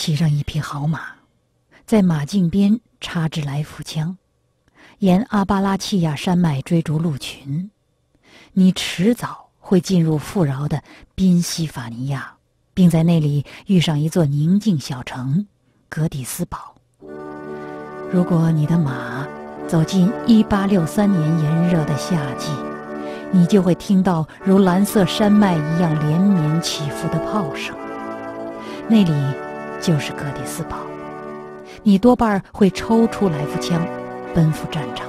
骑上一匹好马，在马颈边插支来福枪，沿阿巴拉契亚山脉追逐鹿群，你迟早会进入富饶的宾夕法尼亚，并在那里遇上一座宁静小城格底斯堡。如果你的马走进1863年炎热的夏季，你就会听到如蓝色山脉一样连绵起伏的炮声，那里就是格底斯堡。你多半会抽出来福枪，奔赴战场。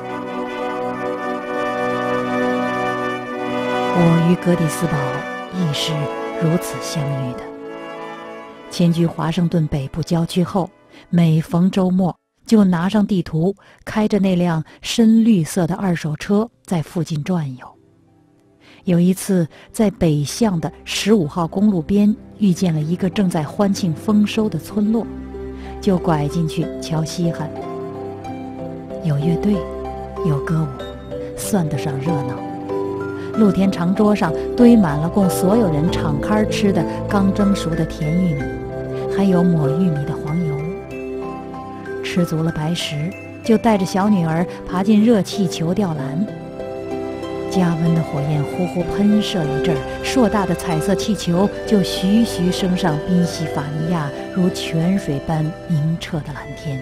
我与格底斯堡亦是如此相遇的。迁居华盛顿北部郊区后，每逢周末就拿上地图，开着那辆深绿色的二手车在附近转悠。有一次在北向的15号公路边遇见了一个正在欢庆丰收的村落，就拐进去瞧稀罕。有乐队，有歌舞，算得上热闹。露天长桌上堆满了供所有人敞开吃的刚蒸熟的甜玉米，还有抹玉米的黄油。吃足了白食，就带着小女儿爬进热气球吊篮。加温的火焰呼呼喷射一阵，硕大的彩色气球就徐徐升上宾夕法尼亚如泉水般明澈的蓝天。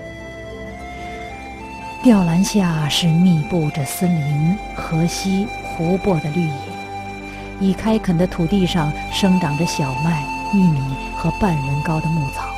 吊篮下是密布着森林、河溪、湖泊的绿野，已开垦的土地上生长着小麦、玉米和半人高的牧草。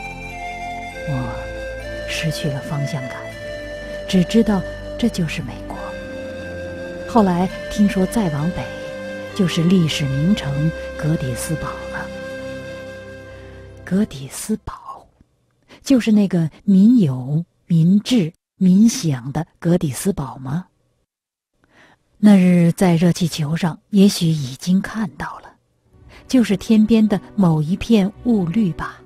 我失去了方向感，只知道这就是美国。后来听说再往北就是历史名城格底斯堡了。格底斯堡就是那个民有、民治、民享的格底斯堡吗？那日在热气球上也许已经看到了，就是天边的某一片雾绿吧。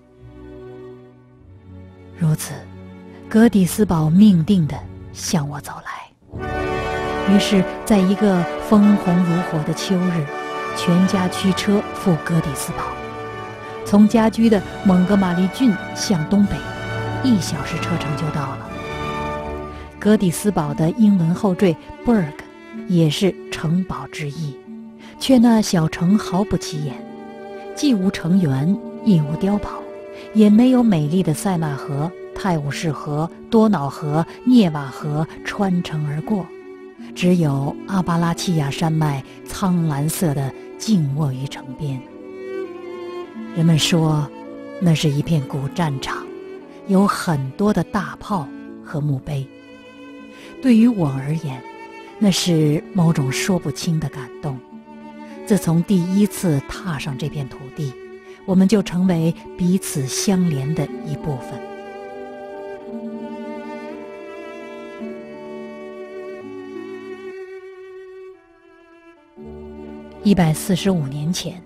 如此，格底斯堡命定地向我走来。于是在一个枫红如火的秋日，全家驱车赴格底斯堡，从家居的蒙哥马利郡向东北1小时车程就到了。格底斯堡的英文后缀 Burg 也是城堡之意，却那小城毫不起眼，既无城垣，亦无碉堡，也没有美丽的塞纳河、泰晤士河、多瑙河、涅瓦河穿城而过，只有阿巴拉契亚山脉苍蓝色的静卧于城边。人们说那是一片古战场，有很多的大炮和墓碑。对于我而言，那是某种说不清的感动。自从第一次踏上这片土地，我们就成为彼此相连的一部分。145年前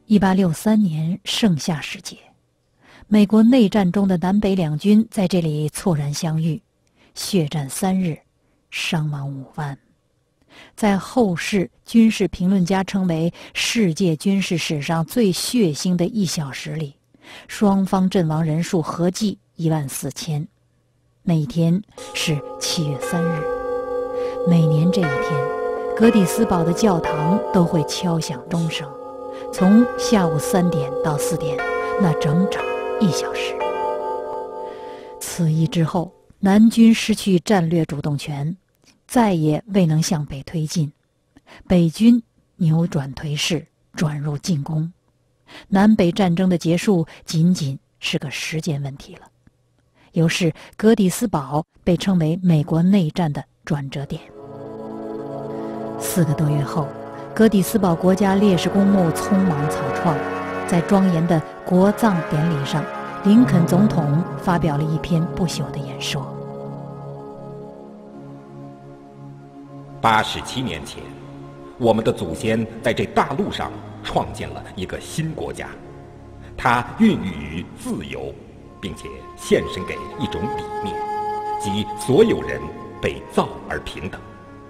，1863年盛夏时节，美国内战中的南北两军在这里猝然相遇，血战3日，伤亡5万。在后世军事评论家称为世界军事史上最血腥的1小时里，双方阵亡人数合计14000。那一天是7月3日。每年这一天，格底斯堡的教堂都会敲响钟声，从下午3点到4点，那整整1小时。此役之后，南军失去战略主动权，再也未能向北推进，北军扭转颓势，转入进攻。南北战争的结束仅仅是个时间问题了。于是格底斯堡被称为美国内战的转折点。4个多月后，格底斯堡国家烈士公墓匆忙草创，在庄严的国葬典礼上，林肯总统发表了一篇不朽的演说。 87年前，我们的祖先在这大陆上创建了一个新国家，它孕育于自由，并且献身给一种理念，即所有人被造而平等。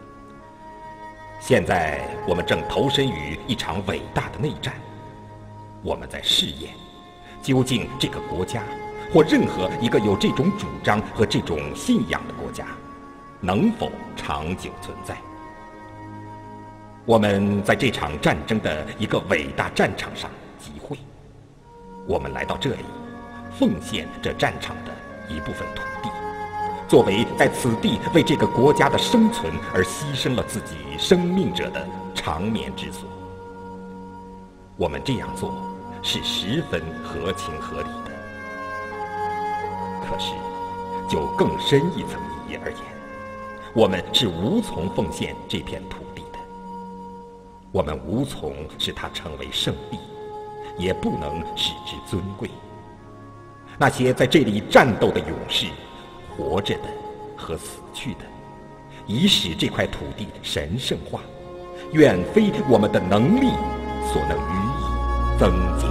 现在我们正投身于一场伟大的内战，我们在试验，究竟这个国家或任何一个有这种主张和这种信仰的国家，能否长久存在？我们在这场战争的一个伟大战场上集会，我们来到这里，奉献这战场的一部分土地，作为在此地为这个国家的生存而牺牲了自己生命者的长眠之所。我们这样做是十分合情合理的。可是，就更深一层意义而言，我们是无从奉献这片土地的。我们无从使它成为圣地，也不能使之尊贵。那些在这里战斗的勇士，活着的和死去的，以使这块土地神圣化，远非我们的能力所能予以增减。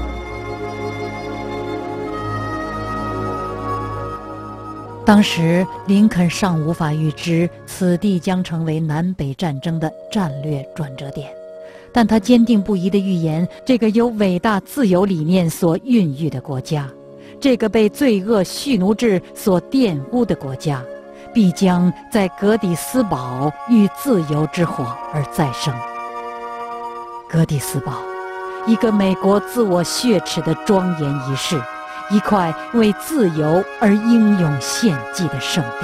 当时林肯尚无法预知此地将成为南北战争的战略转折点，但他坚定不移地预言，这个由伟大自由理念所孕育的国家，这个被罪恶蓄奴制所玷污的国家，必将在格底斯堡遇自由之火而再生。格底斯堡，一个美国自我血耻的庄严仪式，一块为自由而英勇献祭的圣地。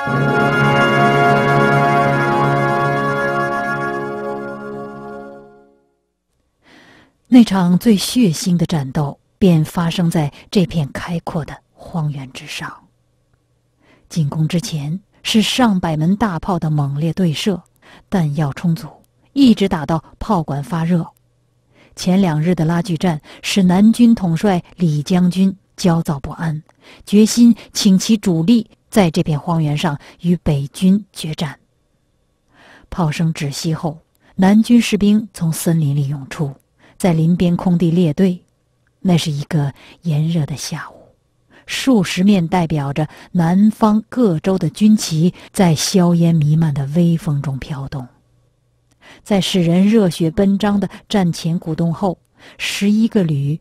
那场最血腥的战斗便发生在这片开阔的荒原之上。进攻之前是上百门大炮的猛烈对射，弹药充足，一直打到炮管发热。前2日的拉锯战使南军统帅李将军焦躁不安，决心请其主力在这片荒原上与北军决战。炮声止息后，南军士兵从森林里涌出，在林边空地列队。那是一个炎热的下午，数十面代表着南方各州的军旗在硝烟弥漫的微风中飘动。在使人热血奔张的战前鼓动后，11个旅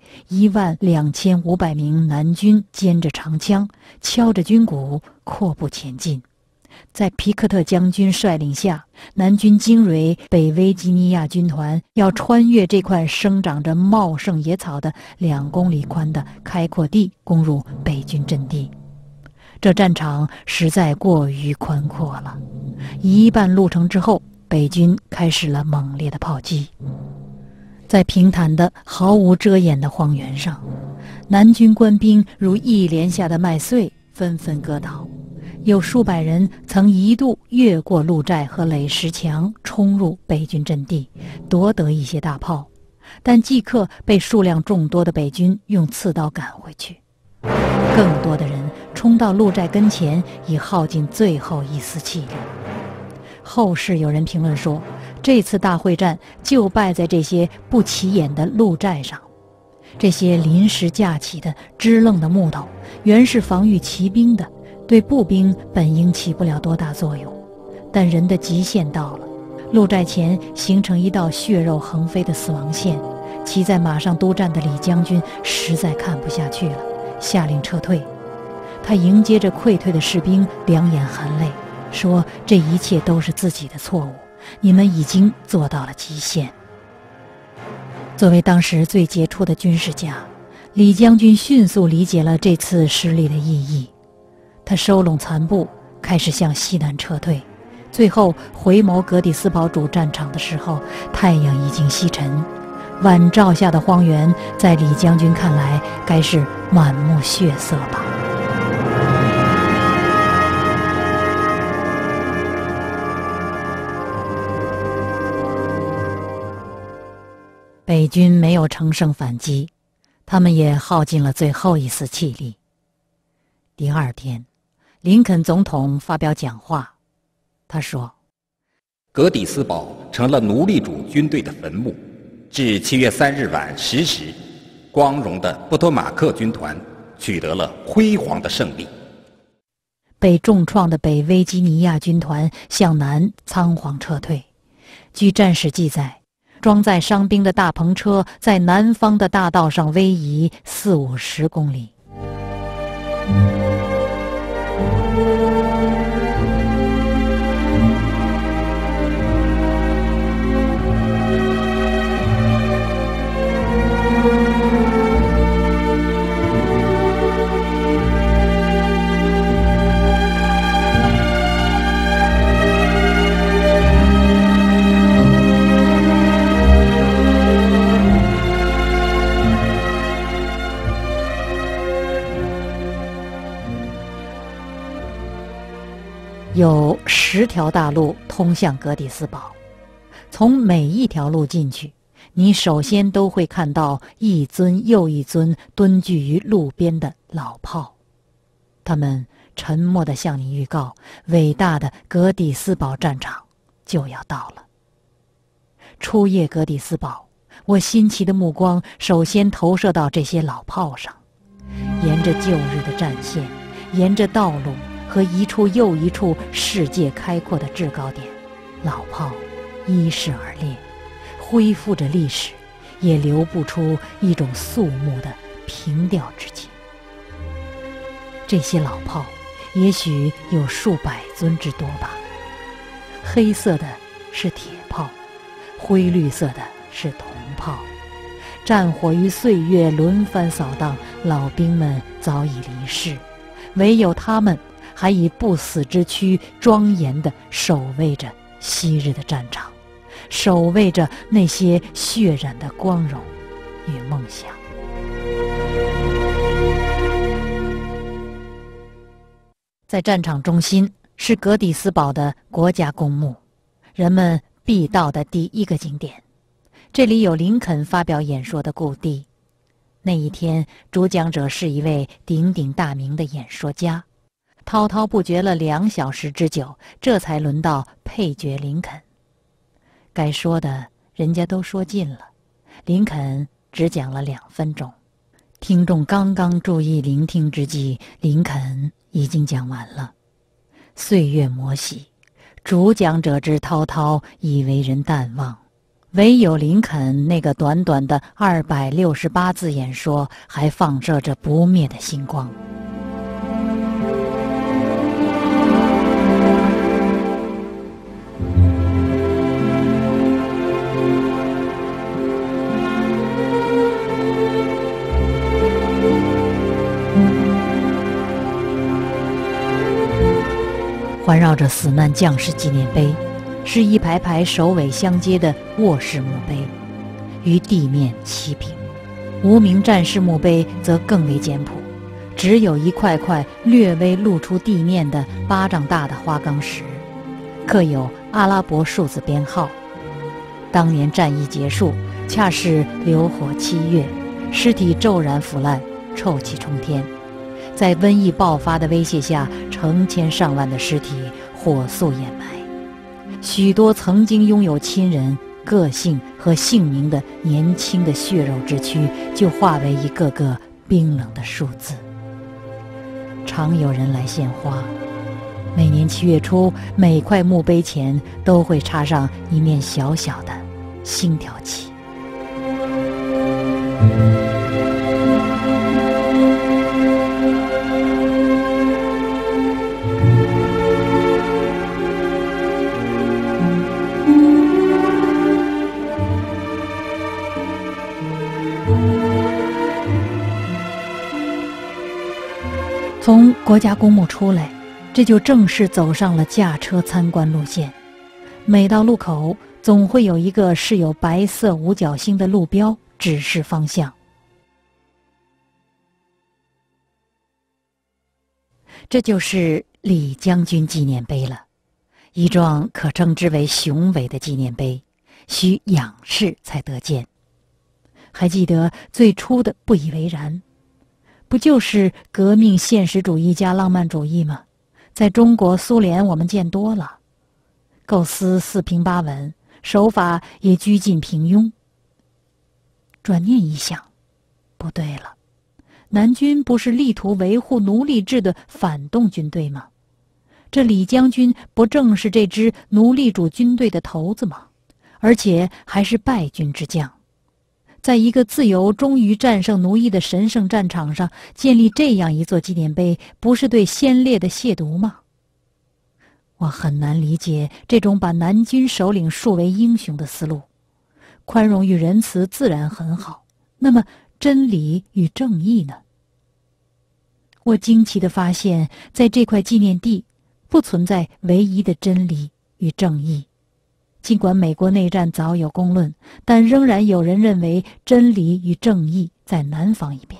12500名南军肩着长枪，敲着军鼓，阔步前进。在皮克特将军率领下，南军精锐北维吉尼亚军团要穿越这块生长着茂盛野草的2公里宽的开阔地，攻入北军阵地。这战场实在过于宽阔了。1半路程之后，北军开始了猛烈的炮击。在平坦的毫无遮掩的荒原上，南军官兵如一连下的麦穗，纷纷割倒。有数百人曾一度越过路寨和垒石墙，冲入北军阵地，夺得一些大炮，但即刻被数量众多的北军用刺刀赶回去。更多的人冲到路寨跟前，已耗尽最后一丝气力。后世有人评论说，这次大会战就败在这些不起眼的路寨上。这些临时架起的支棱的木头，原是防御骑兵的，对步兵本应起不了多大作用。但人的极限到了，路寨前形成一道血肉横飞的死亡线。骑在马上督战的李将军实在看不下去了，下令撤退。他迎接着溃退的士兵，两眼含泪，说这一切都是自己的错误，你们已经做到了极限。作为当时最杰出的军事家，李将军迅速理解了这次失利的意义。他收拢残部，开始向西南撤退。最后回眸格底斯堡主战场的时候，太阳已经西沉，晚照下的荒原在李将军看来该是满目血色吧。北军没有乘胜反击，他们也耗尽了最后一丝气力。第二天，林肯总统发表讲话，他说： 格底斯堡成了奴隶主军队的坟墓。至7月3日晚10时，光荣的波托马克军团取得了辉煌的胜利。 被重创的北维吉尼亚军团向南仓皇撤退。据战史记载，装载伤兵的大篷车在南方的大道上逶迤40-50公里。 10条大路通向格底斯堡，从每一条路进去，你首先都会看到一尊又一尊蹲踞于路边的老炮，他们沉默地向你预告，伟大的格底斯堡战场就要到了。初夜格底斯堡，我新奇的目光首先投射到这些老炮上，沿着旧日的战线，沿着道路和一处又一处世界开阔的制高点，老炮依势而列，恢复着历史，也流不出一种肃穆的平调之情。这些老炮也许有数百尊之多吧，黑色的是铁炮，灰绿色的是铜炮，战火与岁月轮番扫荡，老兵们早已离世，唯有他们还以不死之躯庄严地守卫着昔日的战场，守卫着那些血染的光荣与梦想。在战场中心是格底斯堡的国家公墓，人们必到的第一个景点。这里有林肯发表演说的故地。那一天，主讲者是一位鼎鼎大名的演说家。滔滔不绝了2小时之久，这才轮到配角林肯。该说的人家都说尽了，林肯只讲了2分钟。听众刚刚注意聆听之际，林肯已经讲完了。岁月磨洗，主讲者之滔滔已为人淡忘，唯有林肯那个短短的268字演说还放射着不灭的星光。环绕着死难将士纪念碑，是一排排首尾相接的卧室墓碑，与地面齐平。无名战士墓碑则更为简朴，只有一块块略微露出地面的巴掌大的花岗石，刻有阿拉伯数字编号。当年战役结束，恰是流火7月，尸体骤然腐烂，臭气冲天。在瘟疫爆发的威胁下，成千上万的尸体火速掩埋，许多曾经拥有亲人、个性和姓名的年轻的血肉之躯，就化为一个个冰冷的数字。常有人来献花，每年7月初，每块墓碑前都会插上一面小小的星条旗。从国家公墓出来，这就正式走上了驾车参观路线。每到路口，总会有一个饰有白色五角星的路标指示方向。这就是李将军纪念碑了，一幢可称之为雄伟的纪念碑，需仰视才得见。还记得最初的不以为然，不就是革命现实主义加浪漫主义吗？在中国苏联我们见多了，构思四平八稳，手法也居近平庸。转念一想，不对了，南军不是力图维护奴隶制的反动军队吗？这李将军不正是这支奴隶主军队的头子吗？而且还是败军之将。在一个自由终于战胜奴役的神圣战场上建立这样一座纪念碑，不是对先烈的亵渎吗？我很难理解这种把南军首领树为英雄的思路。宽容与仁慈自然很好，那么真理与正义呢？我惊奇地发现，在这块纪念地不存在唯一的真理与正义。尽管美国内战早有公论，但仍然有人认为真理与正义在南方一边。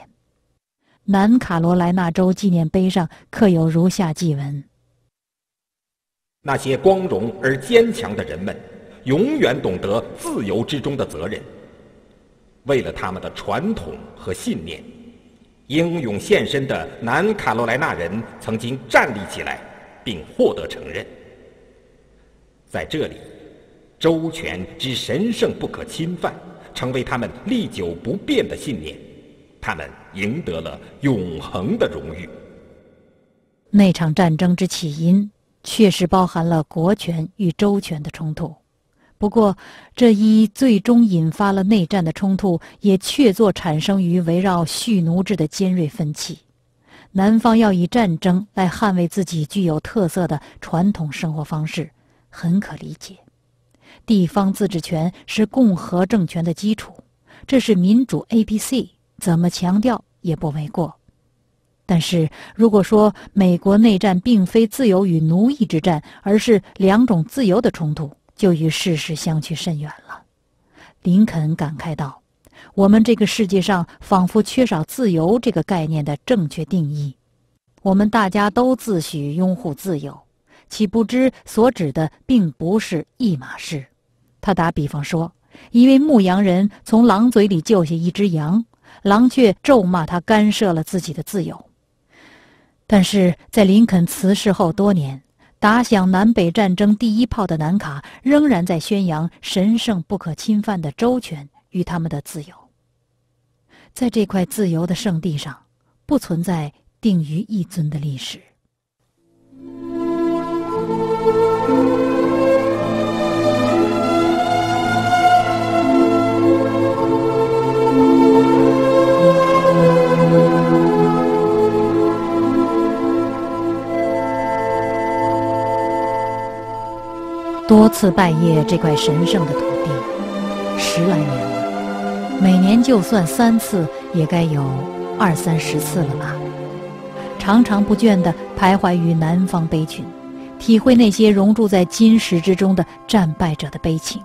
南卡罗来纳州纪念碑上刻有如下祭文： 那些光荣而坚强的人们，永远懂得自由之中的责任。为了他们的传统和信念，英勇献身的南卡罗来纳人曾经站立起来，并获得承认。在这里，州权之神圣不可侵犯，成为他们历久不变的信念。他们赢得了永恒的荣誉。 那场战争之起因确实包含了国权与州权的冲突，不过这一最终引发了内战的冲突，也确作产生于围绕蓄奴制的尖锐分歧。南方要以战争来捍卫自己具有特色的传统生活方式，很可理解。地方自治权是共和政权的基础，这是民主 ABC， 怎么强调也不为过。但是如果说美国内战并非自由与奴役之战，而是两种自由的冲突，就与事实相去甚远了。林肯感慨道，我们这个世界上仿佛缺少自由这个概念的正确定义。我们大家都自诩拥护自由，岂不知所指的并不是一码事。他打比方说，一位牧羊人从狼嘴里救下一只羊，狼却咒骂他干涉了自己的自由。但是在林肯辞世后多年，打响南北战争第一炮的南卡仍然在宣扬神圣不可侵犯的州权与他们的自由。在这块自由的圣地上，不存在定于一尊的历史。多次拜谒这块神圣的土地，10来年了，每年就算3次，也该有20-30次了吧。常常不倦地徘徊于南方碑群，体会那些熔铸在金石之中的战败者的悲情。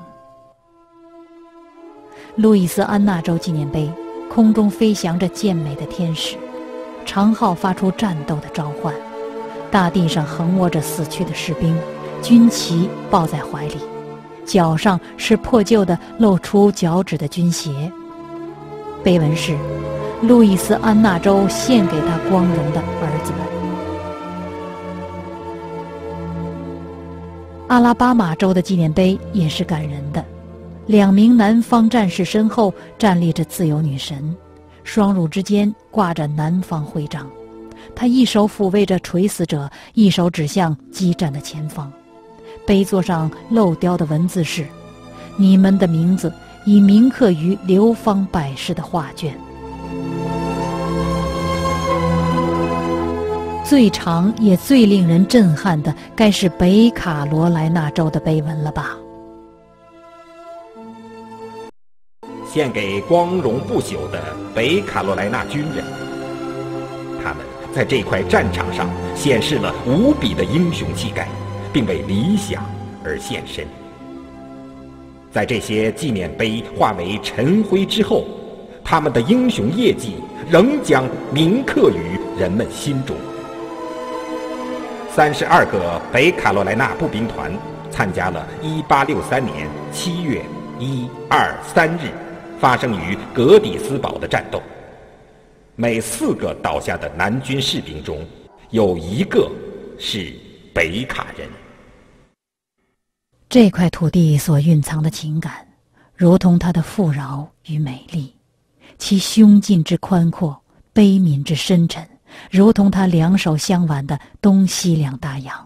路易斯安那州纪念碑，空中飞翔着健美的天使，长号发出战斗的召唤，大地上横卧着死去的士兵，军旗抱在怀里，脚上是破旧的露出脚趾的军鞋。碑文是路易斯安那州献给他光荣的儿子们。阿拉巴马州的纪念碑也是感人的，2名南方战士身后站立着自由女神，双乳之间挂着南方徽章，她一手抚慰着垂死者，一手指向激战的前方。碑座上镂雕的文字是：你们的名字已铭刻于流芳百世的画卷。最长也最令人震撼的，该是北卡罗来纳州的碑文了吧？ 献给光荣不朽的北卡罗来纳军人，他们在这块战场上显示了无比的英雄气概，并为理想而献身。在这些纪念碑化为尘灰之后，他们的英雄业绩仍将铭刻于人们心中。32个北卡罗来纳步兵团参加了1863年7月1、2、3日发生于格底斯堡的战斗。每4个倒下的南军士兵中，有1个是北卡人。 这块土地所蕴藏的情感，如同它的富饶与美丽，其胸襟之宽阔，悲悯之深沉，如同它两手相挽的东西两大洋。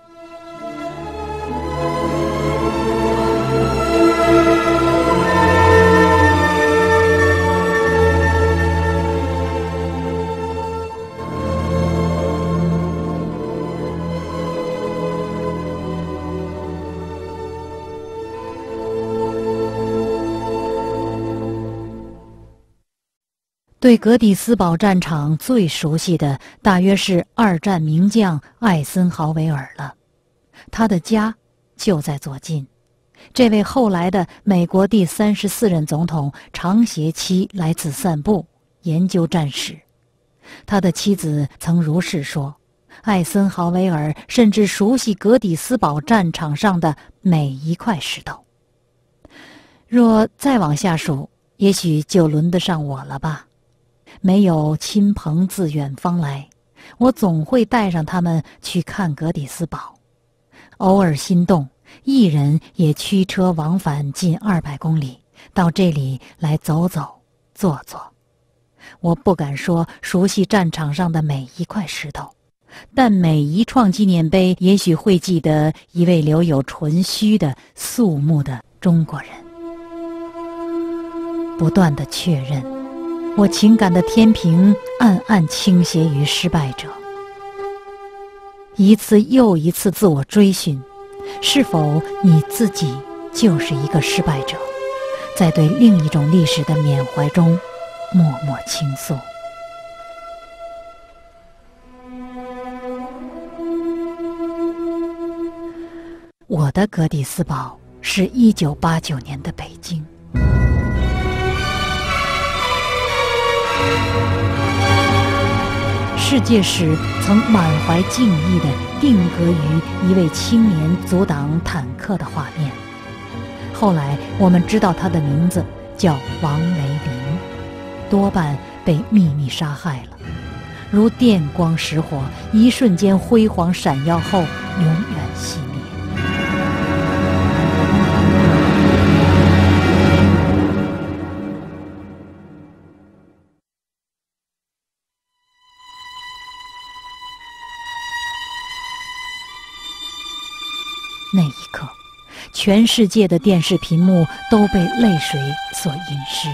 对格底斯堡战场最熟悉的，大约是2战名将艾森豪维尔了。他的家就在左近。这位后来的美国第34任总统常携妻来此散步，研究战史。他的妻子曾如是说： 艾森豪威尔甚至熟悉格底斯堡战场上的每一块石头。若再往下数，也许就轮得上我了吧。没有亲朋自远方来，我总会带上他们去看格底斯堡。偶尔心动，一人也驱车往返近200公里，到这里来走走坐坐。我不敢说熟悉战场上的每一块石头，但每一创纪念碑也许会记得一位留有纯虚的肃穆的中国人。不断地确认，我情感的天平暗暗倾斜于失败者。一次又一次自我追寻，是否你自己就是一个失败者，在对另一种历史的缅怀中默默倾诉。我的格底斯堡是1989年的北京。世界史曾满怀敬意地定格于一位青年阻挡坦克的画面。后来我们知道他的名字叫王维林，多半被秘密杀害了，如电光石火，一瞬间辉煌闪耀后永远熄灭。那一刻，全世界的电视屏幕都被泪水所淋湿。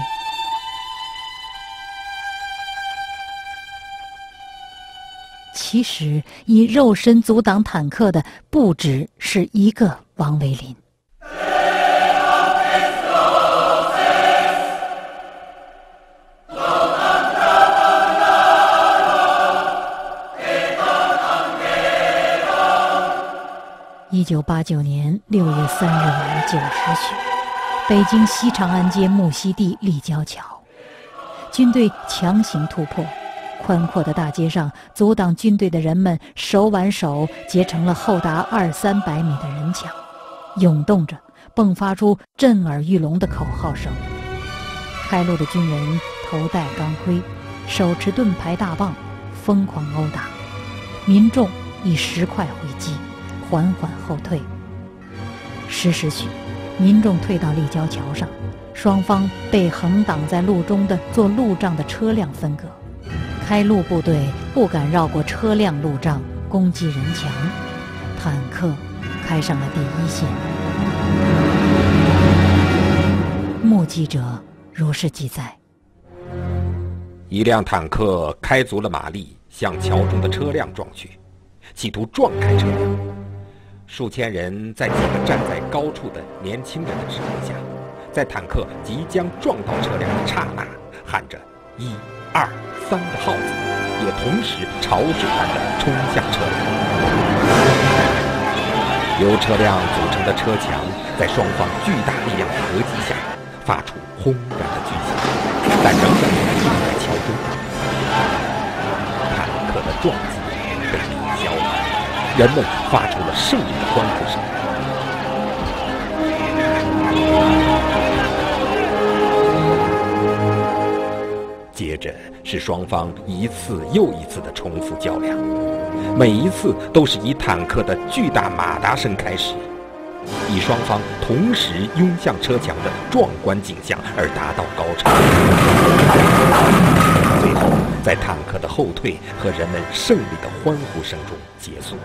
其实，以肉身阻挡坦克的不只是一个王维林。1989年6月3日晚9时许，北京西长安街木樨地立交桥，军队强行突破，宽阔的大街上，阻挡军队的人们手挽手结成了厚达200-300米的人墙，涌动着，迸发出震耳欲聋的口号声。开路的军人头戴钢盔，手持盾牌大棒，疯狂殴打民众，以石块回击，缓缓后退。10时许，民众退到立交桥上，双方被横挡在路中的做路障的车辆分隔。开路部队不敢绕过车辆路障攻击人墙，坦克开上了第一线。目击者如是记载： 一辆坦克开足了马力，向桥中的车辆撞去，企图撞开车辆。数千人在几个站在高处的年轻人的指挥下，在坦克即将撞到车辆的刹那，喊着1、2、3的号子，也同时潮水般的冲向车辆。由车辆组成的车墙在双方巨大力量的合击下，发出轰然的巨响，但仍然立在桥中。坦克的撞击被抵消了，人们发出了胜利的欢呼声。接着是双方一次又一次的重复较量，每一次都是以坦克的巨大马达声开始，以双方同时拥向车墙的壮观景象而达到高潮。最后，在坦克的后退和人们胜利的欢呼声中结束。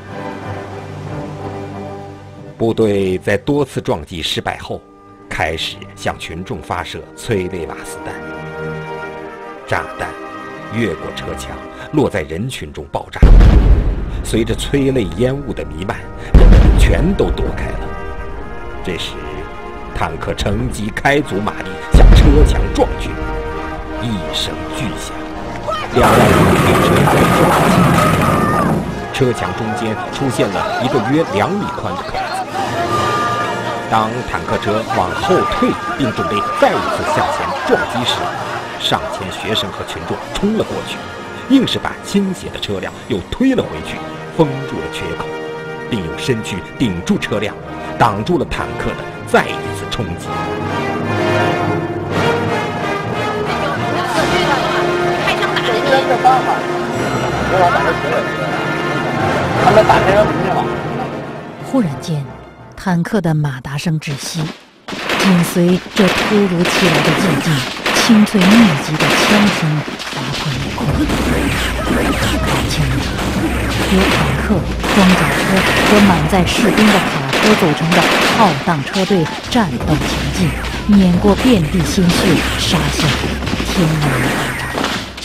部队在多次撞击失败后，开始向群众发射催泪瓦斯弹。炸弹越过车墙，落在人群中爆炸。随着催泪烟雾的弥漫，人们全都躲开了。这时，坦克乘机开足马力向车墙撞去，一声巨响，两辆铁车被撞起来，车墙中间出现了一个约2米宽的口子。当坦克车往后退并准备再一次向前撞击时，上千学生和群众冲了过去，硬是把倾斜的车辆又推了回去， 封住了缺口，并用身躯顶住车辆，挡住了坦克的再一次冲击。 开枪打人家！他们打人要明了。 忽然间，坦克的马达声窒息，紧随这突如其来的寂静，清脆密集的枪声划破夜空。开枪了！由坦克、装甲车和满载士兵的卡车组成的浩荡车队战斗前进，碾过遍地鲜血，杀向天安门广场。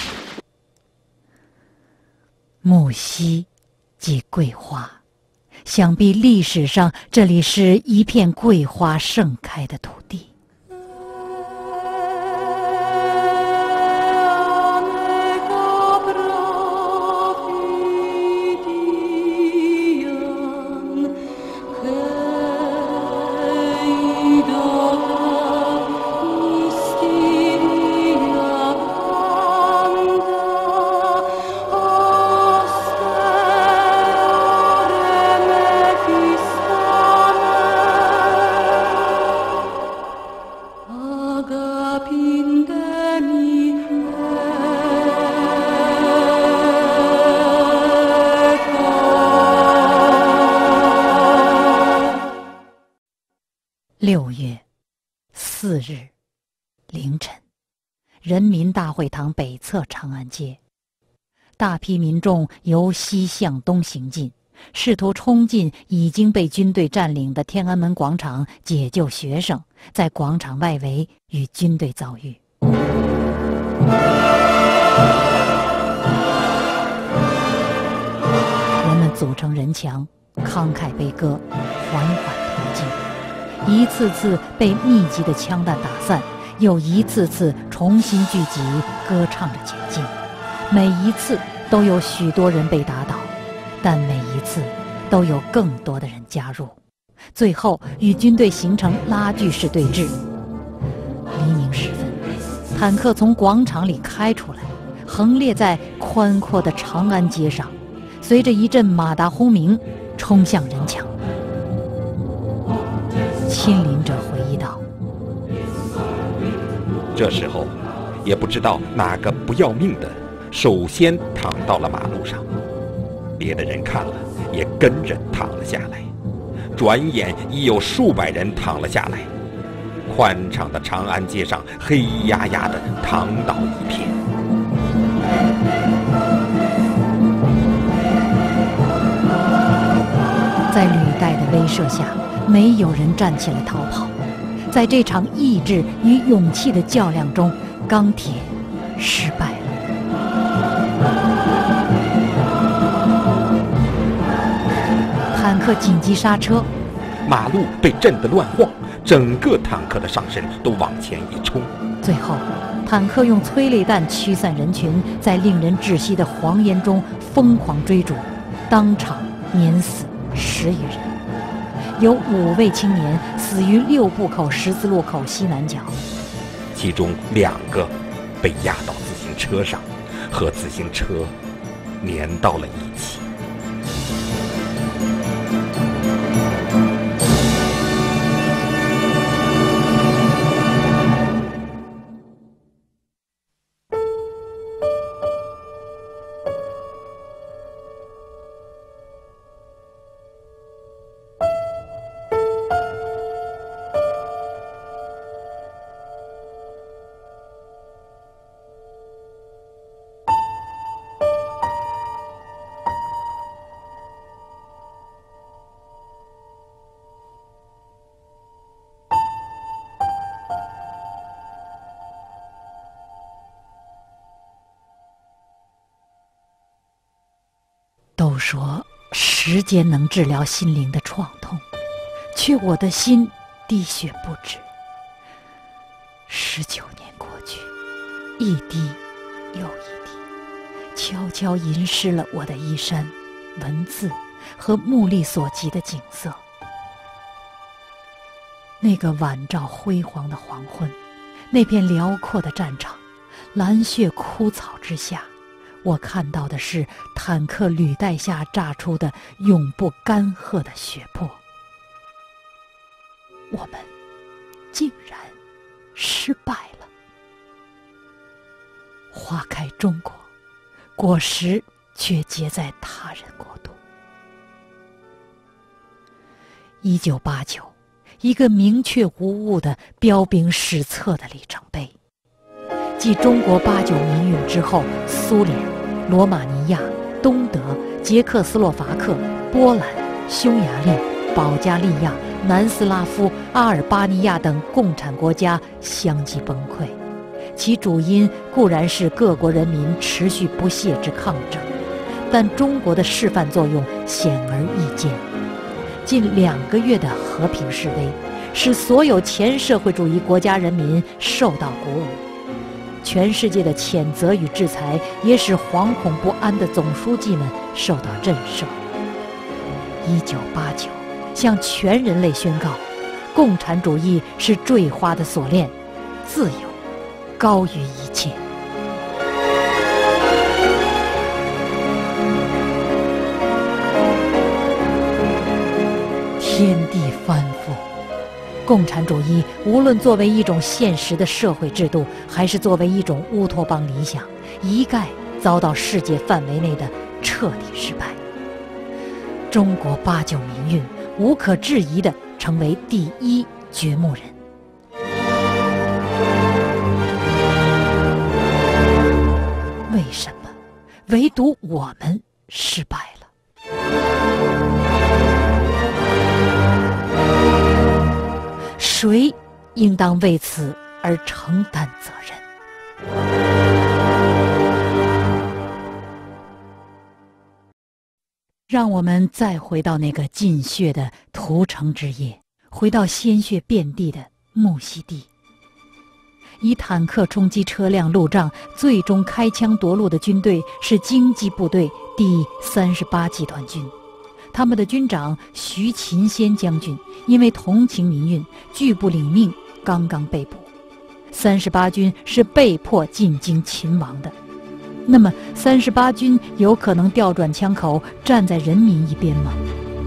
木樨即桂花，想必历史上这里是一片桂花盛开的土地。6月4日凌晨，人民大会堂北侧长安街，大批民众由西向东行进，试图冲进已经被军队占领的天安门广场，解救学生，在广场外围与军队遭遇。人们组成人墙，慷慨悲歌，缓缓推进。一次次被密集的枪弹打散，又一次次重新聚集，歌唱着前进。每一次都有许多人被打倒，但每一次都有更多的人加入，最后与军队形成拉锯式对峙。黎明时分，坦克从广场里开出来，横列在宽阔的长安街上，随着一阵马达轰鸣，冲向人墙。亲临者回忆道：“ 这时候，也不知道哪个不要命的首先躺到了马路上，别的人看了也跟着躺了下来。转眼已有数百人躺了下来，宽敞的长安街上黑压压的躺倒一片。 在履带的威慑下，没有人站起来逃跑。在这场意志与勇气的较量中，钢铁失败了。坦克紧急刹车， 马路被震得乱晃，整个坦克的上身都往前一冲。 最后，坦克用催泪弹驱散人群，在令人窒息的黄烟中疯狂追逐，当场碾死10余人。有5位青年死于6步口十字路口西南角， 其中2个被压到自行车上，和自行车粘到了一起。都说时间能治疗心灵的创痛，却我的心滴血不止。19年过去，一滴又一滴，悄悄吟湿了我的衣衫、文字和目力所及的景色。那个晚照辉煌的黄昏，那片辽阔的战场，蓝血枯草之下， 我看到的是坦克履带下炸出的永不干涸的血泊。我们竟然失败了。花开中国，果实却结在他人国度。1989，一个明确无误的彪炳史册的里程碑。继中国89民运之后，苏联、罗马尼亚、东德、捷克斯洛伐克、波兰、匈牙利、保加利亚、南斯拉夫、阿尔巴尼亚等共产国家相继崩溃，其主因固然是各国人民持续不懈之抗争，但中国的示范作用显而易见。近2个月的和平示威，使所有前社会主义国家人民受到鼓舞。全世界的谴责与制裁也使惶恐不安的总书记们受到震慑。1989向全人类宣告，共产主义是坠花的锁链，自由高于一切。天地翻覆，共产主义无论作为一种现实的社会制度，还是作为一种乌托邦理想，一概遭到世界范围内的彻底失败。中国89民运无可置疑地成为第一掘墓人。为什么唯独我们失败了？谁应当为此而承担责任？让我们再回到那个尽血的屠城之夜，回到鲜血遍地的木樨地。以坦克冲击车辆路障，最终开枪夺路的军队是京畿部队第38集团军。他们的军长徐勤先将军因为同情民运，拒不领命，刚刚被捕。38军是被迫进京勤王的。那么38军有可能调转枪口，站在人民一边吗？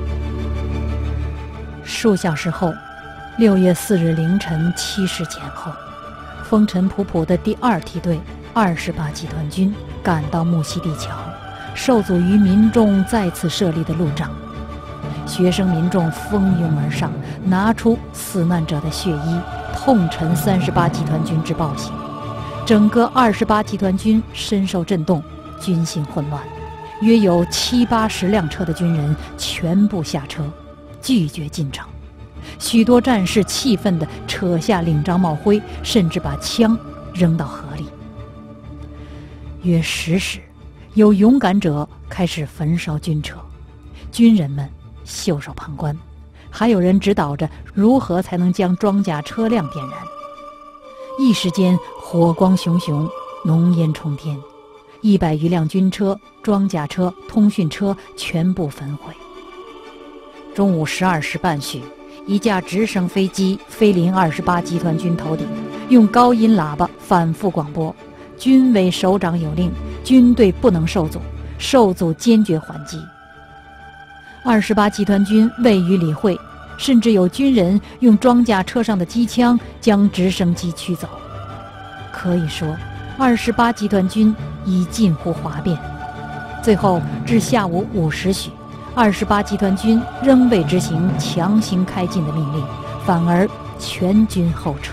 数小时后，6月4日凌晨7时前后，风尘仆仆的第2梯队28集团军赶到木樨地桥，受阻于民众再次设立的路障。学生民众蜂拥而上，拿出死难者的血衣，痛陈38集团军之暴行。整个28集团军深受震动，军心混乱，约有70-80辆车的军人全部下车，拒绝进城。许多战士气愤地扯下领章帽徽，甚至把枪扔到河里。约10时，有勇敢者开始焚烧军车，军人们袖手旁观，还有人指导着如何才能将装甲车辆点燃。一时间火光熊熊，浓烟冲天，100余辆军车、装甲车、通讯车全部焚毁。中午12时半许，一架直升飞机飞临28集团军头顶，用高音喇叭反复广播：军委首长有令，军队不能受阻，受阻坚决还击。28集团军未予理会，甚至有军人用装甲车上的机枪将直升机驱走。可以说28集团军已近乎哗变。最后至下午5时许，28集团军仍未执行强行开进的命令，反而全军后撤。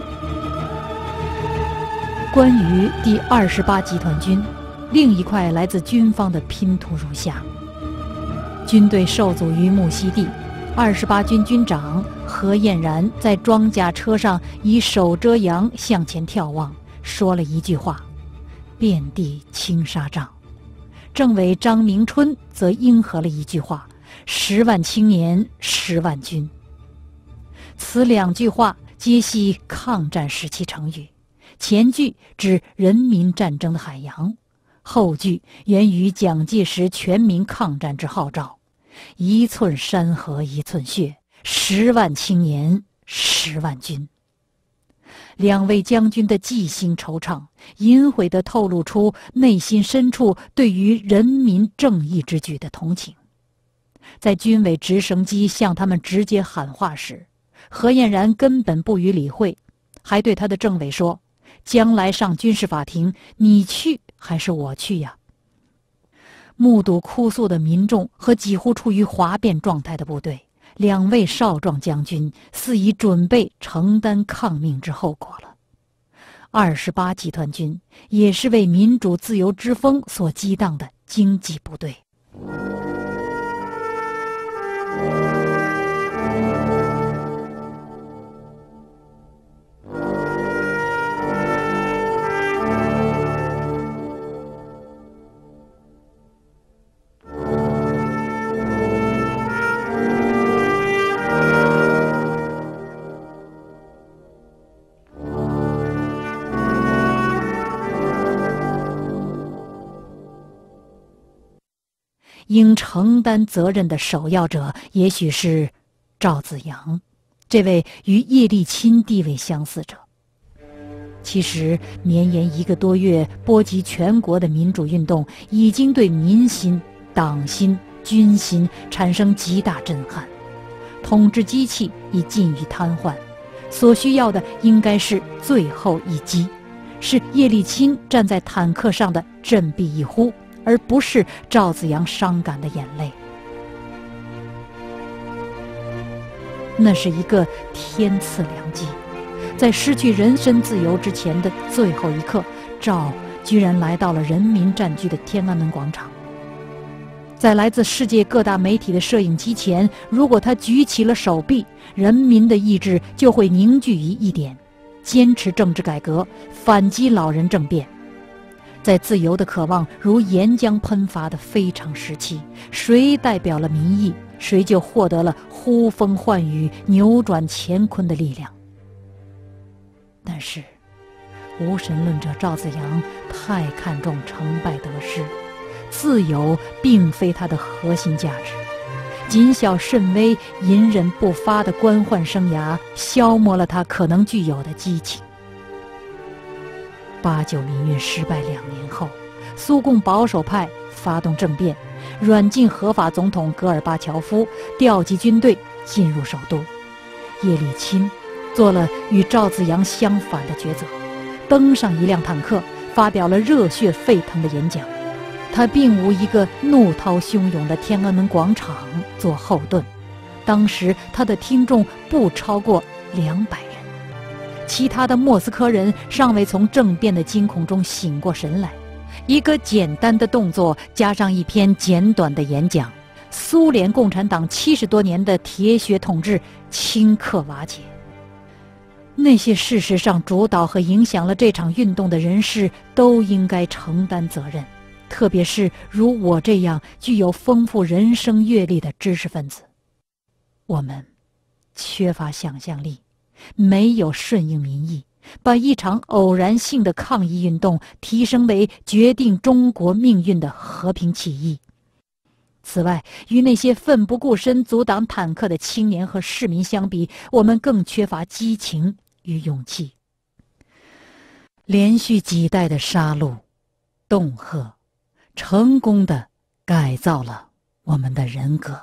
关于第28集团军，另一块来自军方的拼图如下：军队受阻于木樨地，28军军长何晏然在装甲车上以手遮阳向前眺望，说了一句话：遍地青纱帐。政委张明春则应和了一句话：10万青年10万军。此2句话皆系抗战时期成语，前句指人民战争的海洋，后句源于蒋介石全民抗战之号召：一寸山河一寸血，10万青年10万军。 两位将军的既心惆怅，隐晦地透露出内心深处对于人民正义之举的同情。在军委直升机向他们直接喊话时，何晏然根本不予理会，还对他的政委说：“将来上军事法庭，你去还是我去呀？”目睹哭诉的民众和几乎处于哗变状态的部队，两位少壮将军似已准备承担抗命之后果了。28集团军也是为民主自由之风所激荡的经济部队。应承担责任的首要者也许是赵紫阳，这位与叶利钦地位相似者。其实绵延1个多月波及全国的民主运动已经对民心、党心、军心产生极大震撼，统治机器已近于瘫痪，所需要的应该是最后一击，是叶利钦站在坦克上的振臂一呼，而不是赵紫阳伤感的眼泪。那是一个天赐良机，在失去人身自由之前的最后一刻，赵居然来到了人民占据的天安门广场。在来自世界各大媒体的摄影机前，如果他举起了手臂，人民的意志就会凝聚于一点：坚持政治改革，反击老人政变。在自由的渴望如岩浆喷发的非常时期，谁代表了民意，谁就获得了呼风唤雨、扭转乾坤的力量。但是无神论者赵紫阳太看重成败得失，自由并非他的核心价值。谨小慎微、隐忍不发的官宦生涯消磨了他可能具有的激情。89民运失败2年后，苏共保守派发动政变，软禁合法总统戈尔巴乔夫，调集军队进入首都。叶利钦做了与赵紫阳相反的抉择，登上一辆坦克，发表了热血沸腾的演讲。他并无一个怒涛汹涌的天安门广场做后盾，当时他的听众不超过200人。其他的莫斯科人尚未从政变的惊恐中醒过神来，一个简单的动作加上一篇简短的演讲，苏联共产党70多年的铁血统治顷刻瓦解。那些事实上主导和影响了这场运动的人士都应该承担责任，特别是如我这样具有丰富人生阅历的知识分子。我们缺乏想象力，没有顺应民意，把一场偶然性的抗议运动提升为决定中国命运的和平起义。此外，与那些奋不顾身阻挡坦克的青年和市民相比，我们更缺乏激情与勇气。连续几代的杀戮、恫吓，成功地改造了我们的人格。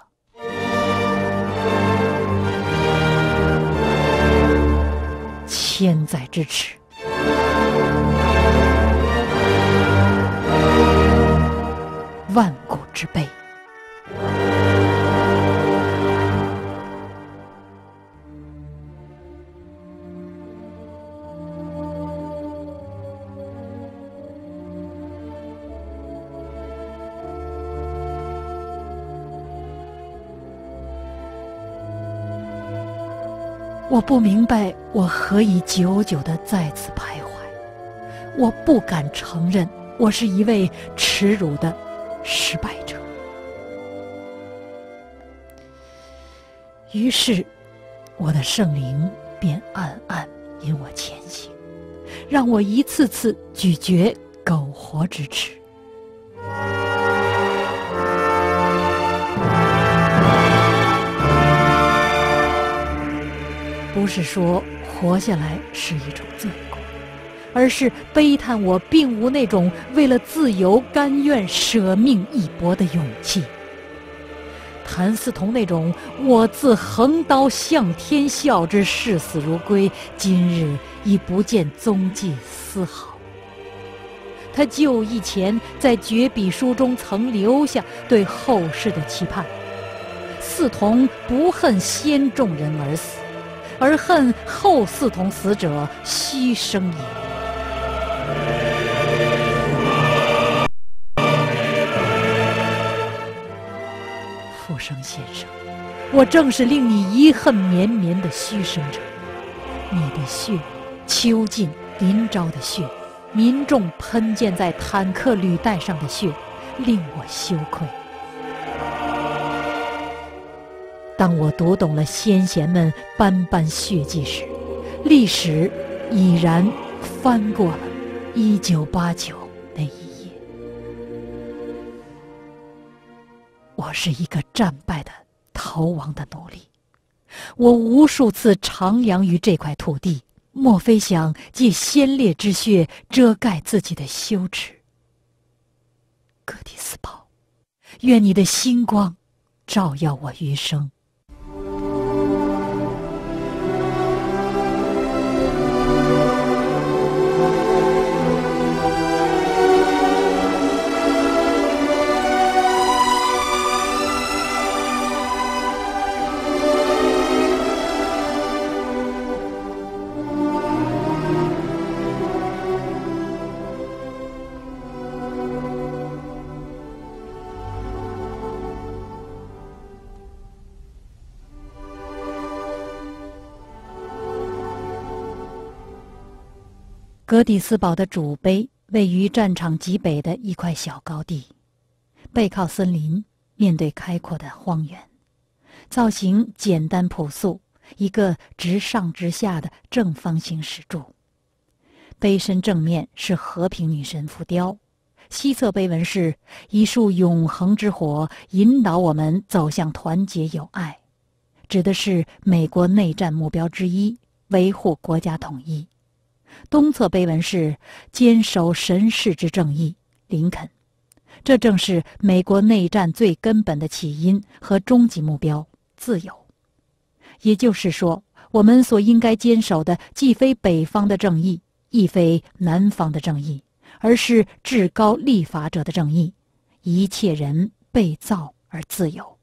千载之耻，万古之悲。我不明白我何以久久地在此徘徊，我不敢承认我是一位耻辱的失败者。于是我的圣灵便暗暗引我前行，让我一次次咀嚼苟活之耻。不是说活下来是一种罪过，而是悲叹我并无那种为了自由甘愿舍命一搏的勇气。谭嗣同那种我自横刀向天笑之视死如归，今日已不见踪迹丝毫。他就义前在绝笔书中曾留下对后世的期盼：嗣同不恨先众人而死，而恨后嗣同死者牺牲也。复生先生，我正是令你遗恨绵绵的虚生者。你的血，囚禁林昭的血，民众喷溅在坦克履带上的血，令我羞愧。当我读懂了先贤们斑斑血迹时，历史已然翻过了1989那一页。我是一个战败的逃亡的奴隶，我无数次徜徉于这块土地，莫非想借先烈之血遮盖自己的羞耻？哥蒂斯堡，愿你的星光照耀我余生。哥蒂斯堡的主碑位于战场极北的一块小高地，背靠森林，面对开阔的荒原，造型简单朴素，一个直上直下的正方形石柱。碑身正面是和平女神浮雕，西侧碑文是一束永恒之火引导我们走向团结友爱，指的是美国内战目标之一，维护国家统一。东侧碑文是坚守神世之正义，林肯。这正是美国内战最根本的起因和终极目标，自由。也就是说，我们所应该坚守的既非北方的正义，亦非南方的正义，而是至高立法者的正义，一切人被造而自由。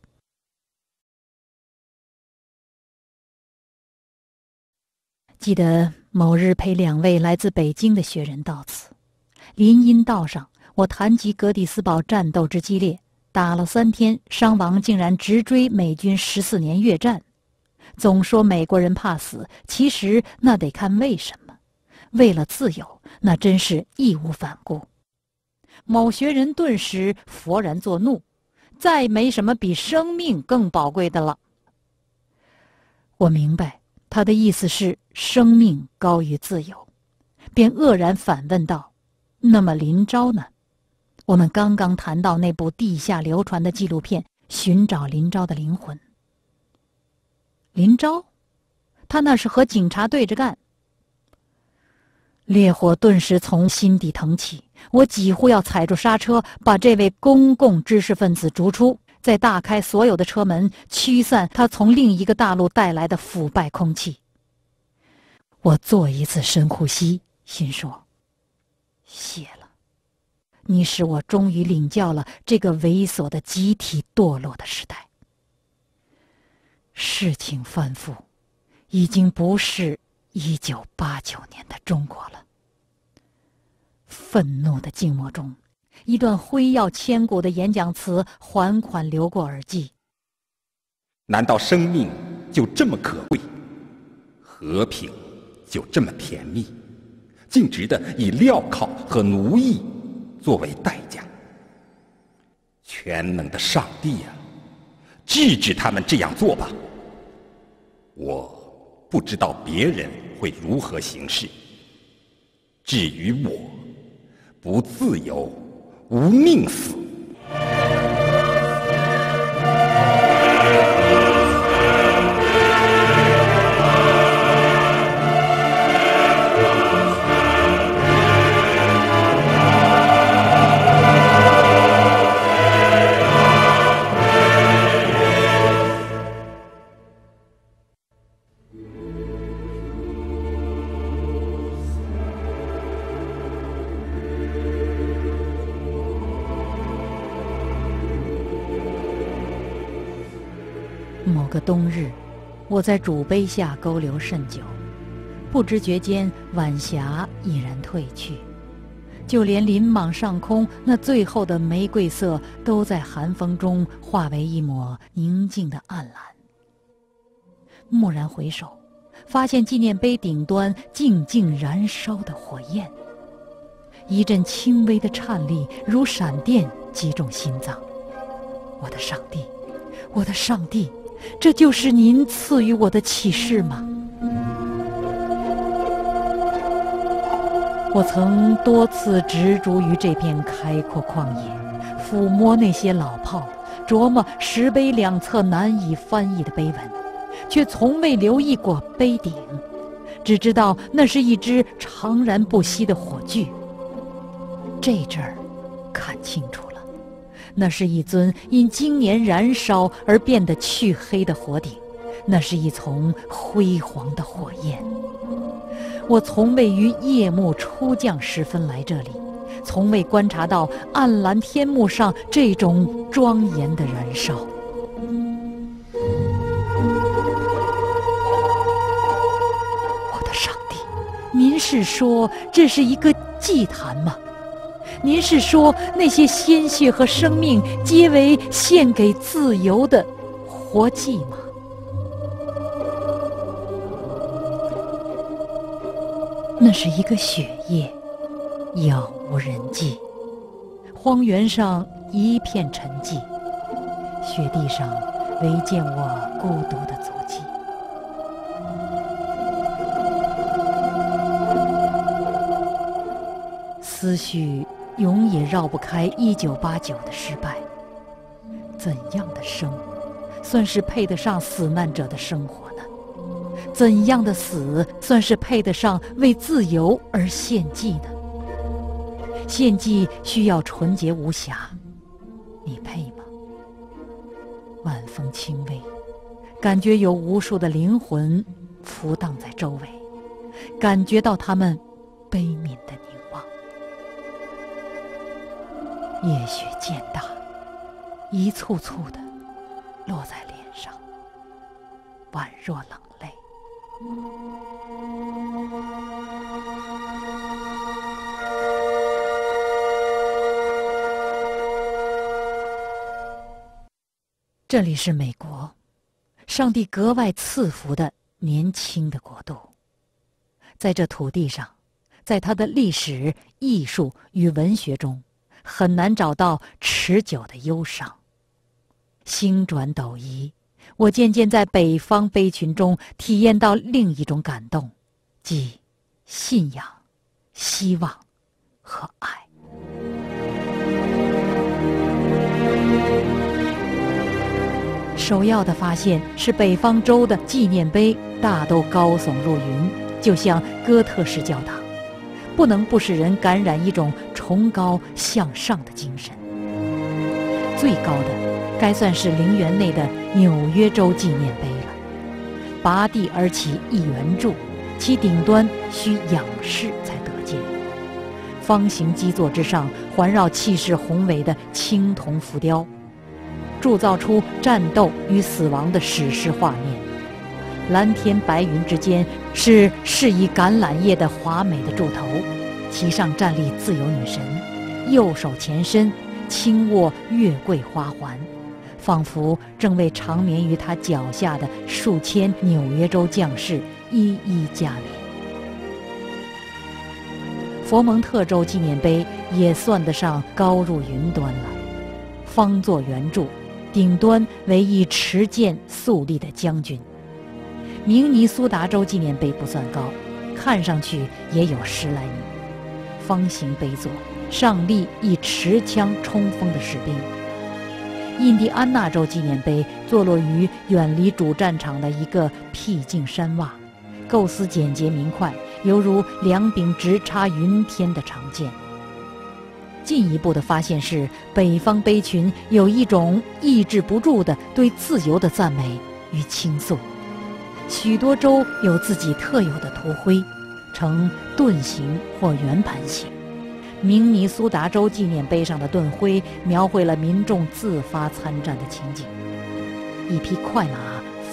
记得某日陪2位来自北京的学人到此，林荫道上，我谈及哥蒂斯堡战斗之激烈，打了3天，伤亡竟然直追美军14年越战。总说美国人怕死，其实那得看为什么。为了自由，那真是义无反顾。某学人顿时勃然作怒，再没什么比生命更宝贵的了。我明白他的意思是生命高于自由，便愕然反问道：那么林昭呢？我们刚刚谈到那部地下流传的纪录片《寻找林昭的灵魂》。林昭？他那是和警察对着干。烈火顿时从心底腾起，我几乎要踩住刹车，把这位公共知识分子逐出，再大开所有的车门，驱散他从另一个大陆带来的腐败空气。我做一次深呼吸，心说：谢了，你使我终于领教了这个猥琐的集体堕落的时代。事情反复，已经不是1989年的中国了。愤怒的静默中，一段辉耀千古的演讲词缓缓流过耳际。 难道生命就这么可贵，和平就这么甜蜜，竟值得以镣铐和奴役作为代价？全能的上帝啊，制止他们这样做吧！我不知道别人会如何行事，至于我，不自由，无命死。 个冬日，我在主碑下勾留甚久，不知觉间晚霞已然褪去，就连林莽上空那最后的玫瑰色都在寒风中化为一抹宁静的暗蓝。蓦然回首，发现纪念碑顶端静静燃烧的火焰，一阵轻微的颤栗如闪电击中心脏。我的上帝，我的上帝，这就是您赐予我的启示吗？我曾多次执着于这片开阔旷野，抚摸那些老炮，琢磨石碑两侧难以翻译的碑文，却从未留意过碑顶，只知道那是一只长燃不息的火炬。这阵儿看清楚了，那是一尊因经年燃烧而变得黢黑的火鼎，那是一丛辉煌的火焰。我从未于夜幕初降时分来这里，从未观察到暗蓝天幕上这种庄严的燃烧。我的上帝，您是说这是一个祭坛吗？您是说那些鲜血和生命皆为献给自由的活祭吗？那是一个雪夜，杳无人迹，荒原上一片沉寂，雪地上唯见我孤独的足迹。思绪永也绕不开1989的失败。怎样的生，算是配得上死难者的生活呢？怎样的死，算是配得上为自由而献祭呢？献祭需要纯洁无瑕，你配吗？晚风轻微，感觉有无数的灵魂浮荡在周围，感觉到他们悲悯的凝望。夜雪渐大，一簇簇的落在脸上，宛若冷泪。这里是美国，上帝格外赐福的年轻的国度。在这土地上，在它的历史、艺术与文学中，很难找到持久的忧伤。星转斗移，我渐渐在北方碑群中体验到另一种感动，即信仰、希望和爱。首要的发现是北方州的纪念碑大都高耸入云，就像哥特式教堂，不能不使人感染一种崇高向上的精神。最高的该算是陵园内的纽约州纪念碑了，拔地而起一圆柱，其顶端需仰视才得见。方形基座之上环绕气势宏伟的青铜浮雕，铸造出战斗与死亡的史诗画面。蓝天白云之间是饰以橄榄叶的华美的柱头，其上站立自由女神，右手前伸，轻握月桂花环，仿佛正为长眠于她脚下的数千纽约州将士一一加冕。佛蒙特州纪念碑也算得上高入云端了，方座圆柱，顶端为一持剑肃立的将军。明尼苏达州纪念碑不算高，看上去也有10来米，方形碑座，上立一持枪冲锋的士兵。印第安纳州纪念碑坐落于远离主战场的一个僻静山洼，构思简洁明快，犹如2柄直插云天的长剑。进一步的发现是，北方碑群有一种抑制不住的对自由的赞美与倾诉。许多州有自己特有的图徽，呈盾形或圆盘形。明尼苏达州纪念碑上的盾徽描绘了民众自发参战的情景，一匹快马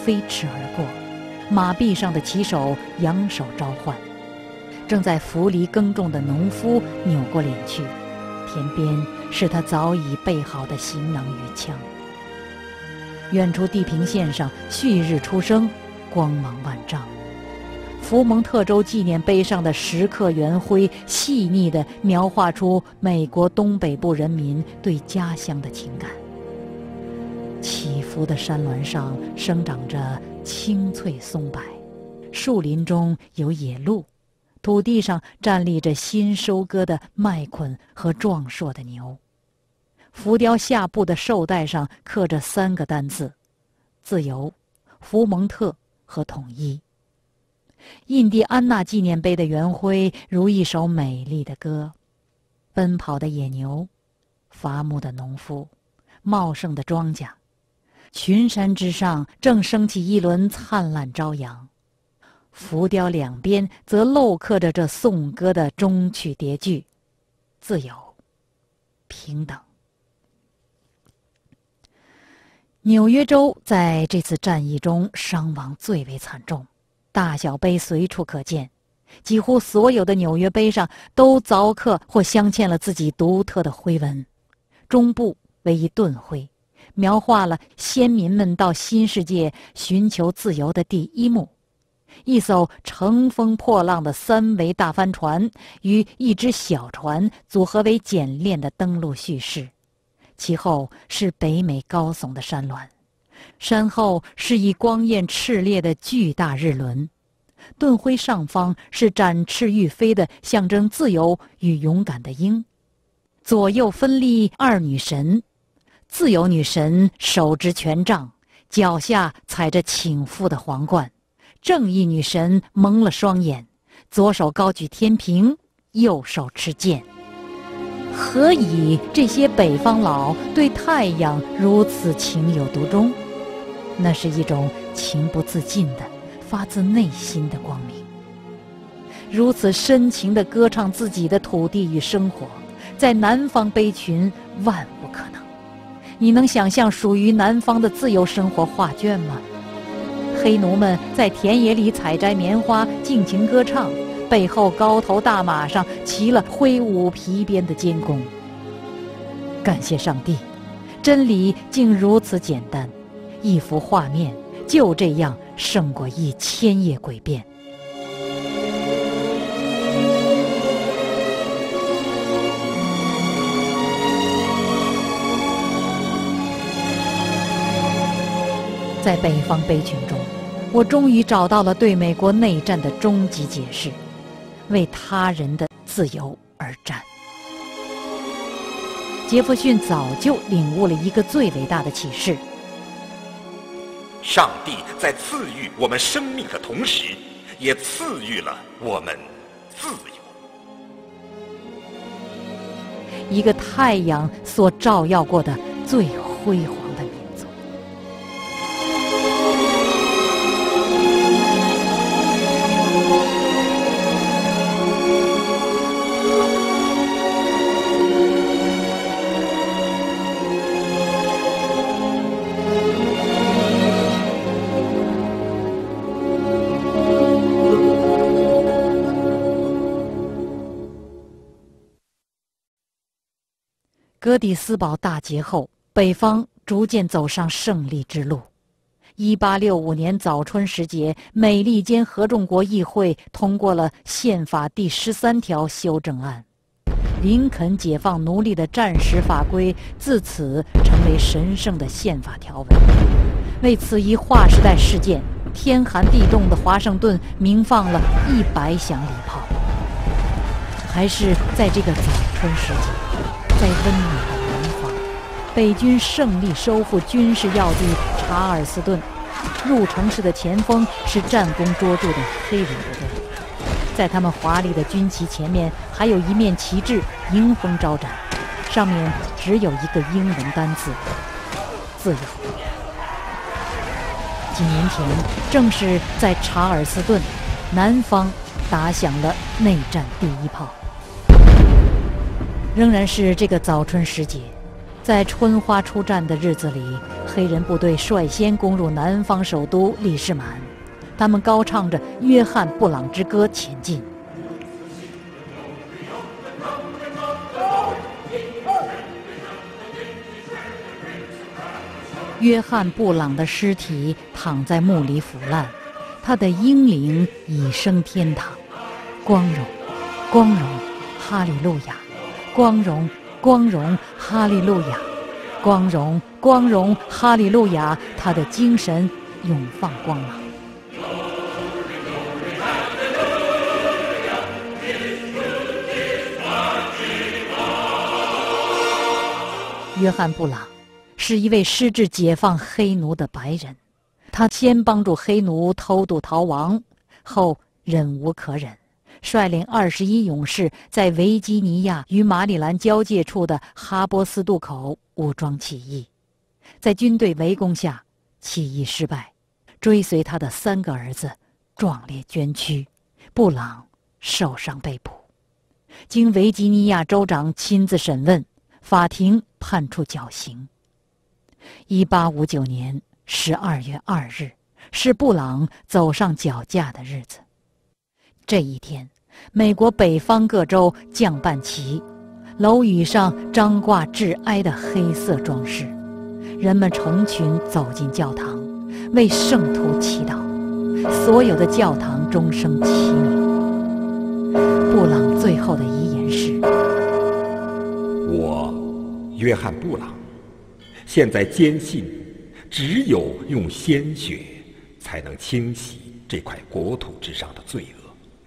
飞驰而过，马臂上的骑手扬手召唤。正在扶犁耕种的农夫扭过脸去，田边是他早已备好的行囊与枪。远处地平线上旭日初升，光芒万丈。福蒙特州纪念碑上的石刻圆徽细腻地描画出美国东北部人民对家乡的情感。起伏的山峦上生长着青翠松柏，树林中有野鹿，土地上站立着新收割的麦捆和壮硕的牛。浮雕下部的绶带上刻着3个单字：自由、福蒙特和统一。印第安纳纪念碑的圆徽如一首美丽的歌，奔跑的野牛，伐木的农夫，茂盛的庄稼，群山之上正升起一轮灿烂朝阳。浮雕两边则镂刻着这颂歌的终曲叠句：自由、平等。纽约州在这次战役中伤亡最为惨重，大小碑随处可见，几乎所有的纽约碑上都凿刻或镶嵌了自己独特的徽文。中部为一盾徽，描画了先民们到新世界寻求自由的第一幕。一艘乘风破浪的3桅大帆船与一只小船组合为简练的登陆叙事，其后是北美高耸的山峦，山后是以光焰炽烈的巨大日轮，盾徽上方是展翅欲飞的象征自由与勇敢的鹰，左右分立2女神，自由女神手执权杖，脚下踩着倾覆的皇冠；正义女神蒙了双眼，左手高举天平，右手持剑。何以这些北方佬对太阳如此情有独钟？那是一种情不自禁的发自内心的光明。如此深情地歌唱自己的土地与生活，在南方碑群万不可能。你能想象属于南方的自由生活画卷吗？黑奴们在田野里采摘棉花，尽情歌唱，背后高头大马上骑了挥舞皮鞭的监工。感谢上帝，真理竟如此简单，一幅画面就这样胜过1000夜诡辩。在北方碑群中，我终于找到了对美国内战的终极解释：为他人的自由而战。杰弗逊早就领悟了一个最伟大的启示： 上帝在赐予我们生命的同时，也赐予了我们自由。 一个太阳所照耀过的最辉煌的民族。哥底斯堡大捷后，北方逐渐走上胜利之路。1865年早春时节，美利坚合众国议会通过了宪法第13条修正案，林肯解放奴隶的战时法规自此成为神圣的宪法条文。为此一划时代事件，天寒地冻的华盛顿鸣放了100响礼炮。还是在这个早春时节，在温暖的南方，北军胜利收复军事要地查尔斯顿，入城时的前锋是战功卓著的黑人部队。在他们华丽的军旗前面，还有一面旗帜迎风招展，上面只有一个英文单字：自由。几年前，正是在查尔斯顿，南方打响了内战第一炮。仍然是这个早春时节， 在春花出战的日子里，黑人部队率先攻入南方首都利士满，他们高唱着《约翰·布朗之歌》前进。约翰·布朗的尸体躺在墓里腐烂，他的英灵已升天堂。光荣，光荣，哈利路亚！光荣，光荣，哈利路亚！光荣，光荣，哈利路亚！他的精神永放光芒。约翰·布朗是一位矢志解放黑奴的白人，他先帮助黑奴偷渡逃亡，后忍无可忍，率领21勇士在维吉尼亚与马里兰交界处的哈波斯渡口武装起义。在军队围攻下，起义失败，追随他的3个儿子壮烈捐躯，布朗受伤被捕。经维吉尼亚州长亲自审问，法庭判处绞刑。1859年12月2日是布朗走上绞架的日子。这一天，美国北方各州降半旗，楼宇上张挂致哀的黑色装饰，人们成群走进教堂，为圣徒祈祷。所有的教堂钟声齐鸣。布朗最后的遗言是： 我，约翰·布朗，现在坚信，只有用鲜血才能清洗这块国土之上的罪恶。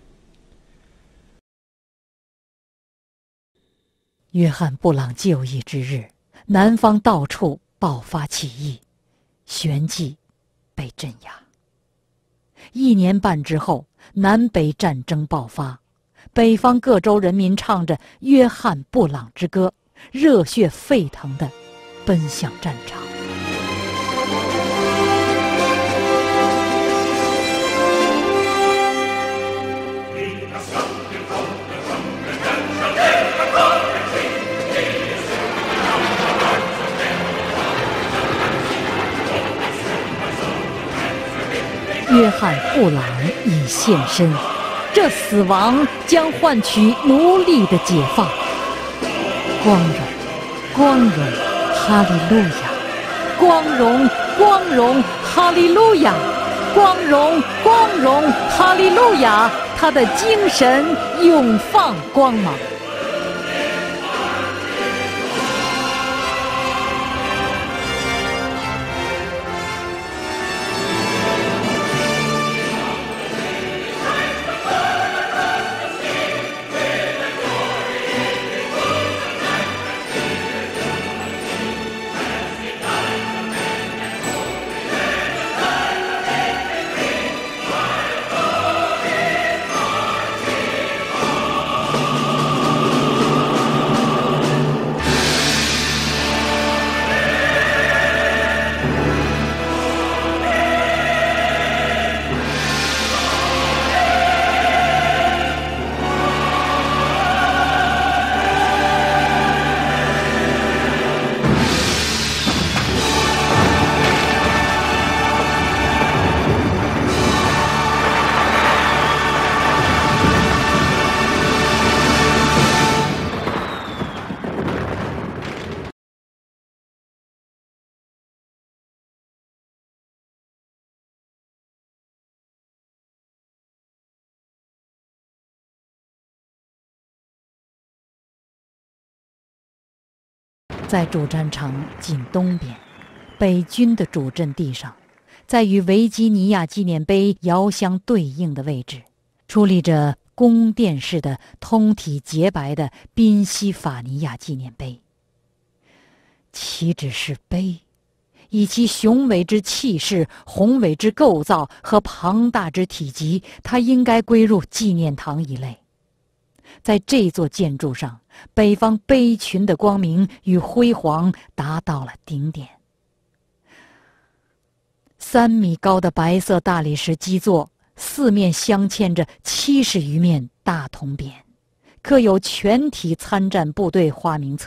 约翰·布朗就义之日，南方到处爆发起义，旋即被镇压。1年半之后，南北战争爆发，北方各州人民唱着《约翰·布朗之歌》，热血沸腾地奔向战场。约翰·布朗已现身，这死亡将换取奴隶的解放。光荣，光荣，哈利路亚！光荣，光荣，哈利路亚！光荣，光荣，哈利路亚！他的精神永放光芒。在主战场近东边，北军的主阵地上，在与维吉尼亚纪念碑遥相对应的位置，矗立着宫殿式的通体洁白的宾夕法尼亚纪念碑。岂止是碑，以其雄伟之气势、宏伟之构造和庞大之体积，它应该归入纪念堂一类。在这座建筑上，北方碑群的光明与辉煌达到了顶点。3米高的白色大理石基座，四面镶嵌着70余面大铜匾，刻有全体参战部队花名册，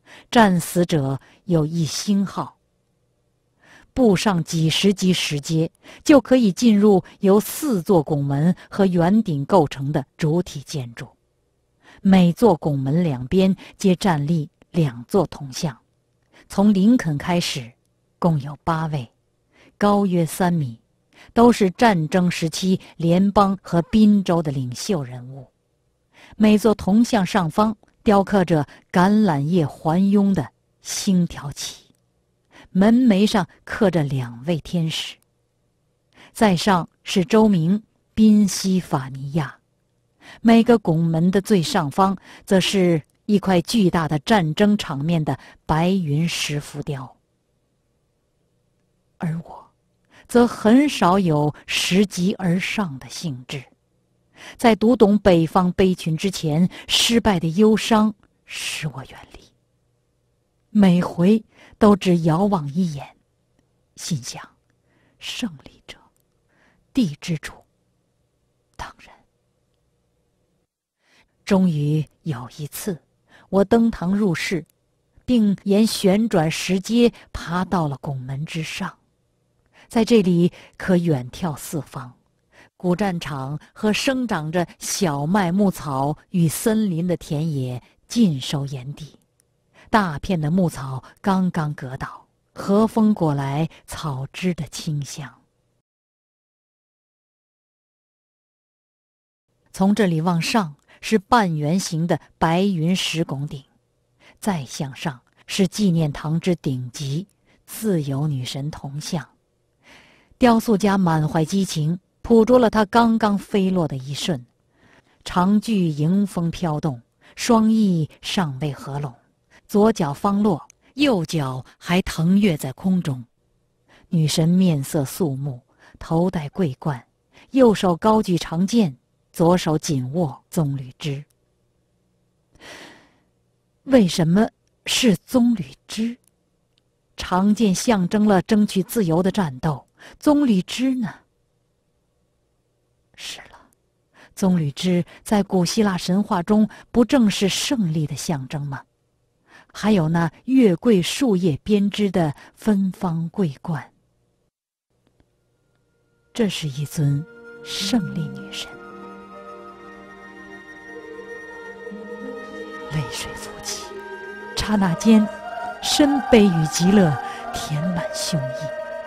战死者有1星号。步上几十级石阶，就可以进入由4座拱门和圆顶构成的主体建筑。每座拱门两边皆站立2座铜像，从林肯开始，共有8位，高约3米，都是战争时期联邦和宾州的领袖人物。每座铜像上方雕刻着橄榄叶环拥的星条旗，门楣上刻着2位天使。在上是州名宾夕法尼亚，每个拱门的最上方则是一块巨大的战争场面的白云石浮雕。而我则很少有拾级而上的兴致。在读懂北方悲群之前，失败的忧伤使我远离，每回都只遥望一眼，心想胜利者地之主，当然。终于有一次，我登堂入室，并沿旋转石阶爬到了拱门之上。在这里可远眺四方，古战场和生长着小麦、牧草与森林的田野尽收眼底。大片的牧草刚刚割倒，和风裹来草枝的清香。从这里往上是半圆形的白云石拱顶，再向上是纪念堂之顶级自由女神铜像。雕塑家满怀激情，捕捉了她刚刚飞落的一瞬，长裾迎风飘动，双翼尚未合拢，左脚方落，右脚还腾跃在空中。女神面色肃穆，头戴桂冠，右手高举长剑，左手紧握棕榈枝。为什么是棕榈枝？长剑象征了争取自由的战斗，棕榈枝呢？是了，棕榈枝在古希腊神话中不正是胜利的象征吗？还有那月桂树叶编织的芬芳桂冠，这是一尊胜利女神。泪水浮起，刹那间深悲与极乐填满胸臆。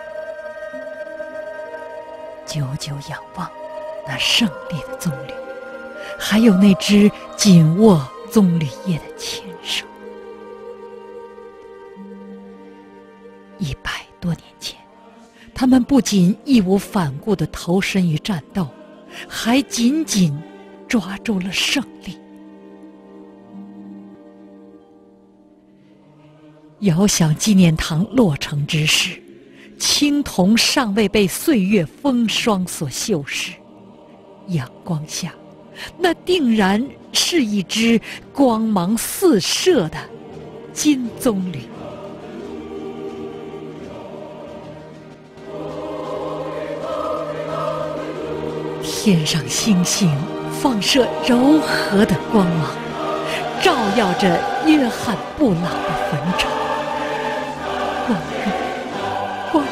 久久仰望那胜利的棕榈，还有那只紧握棕榈叶的纤手。100多年前，他们不仅义无反顾地投身于战斗，还紧紧抓住了胜利。遥想纪念堂落成之时，青铜尚未被岁月风霜所锈蚀，阳光下，那定然是一只光芒四射的金棕榈。天上星星放射柔和的光芒，照耀着约翰布朗的坟场。光荣，光荣！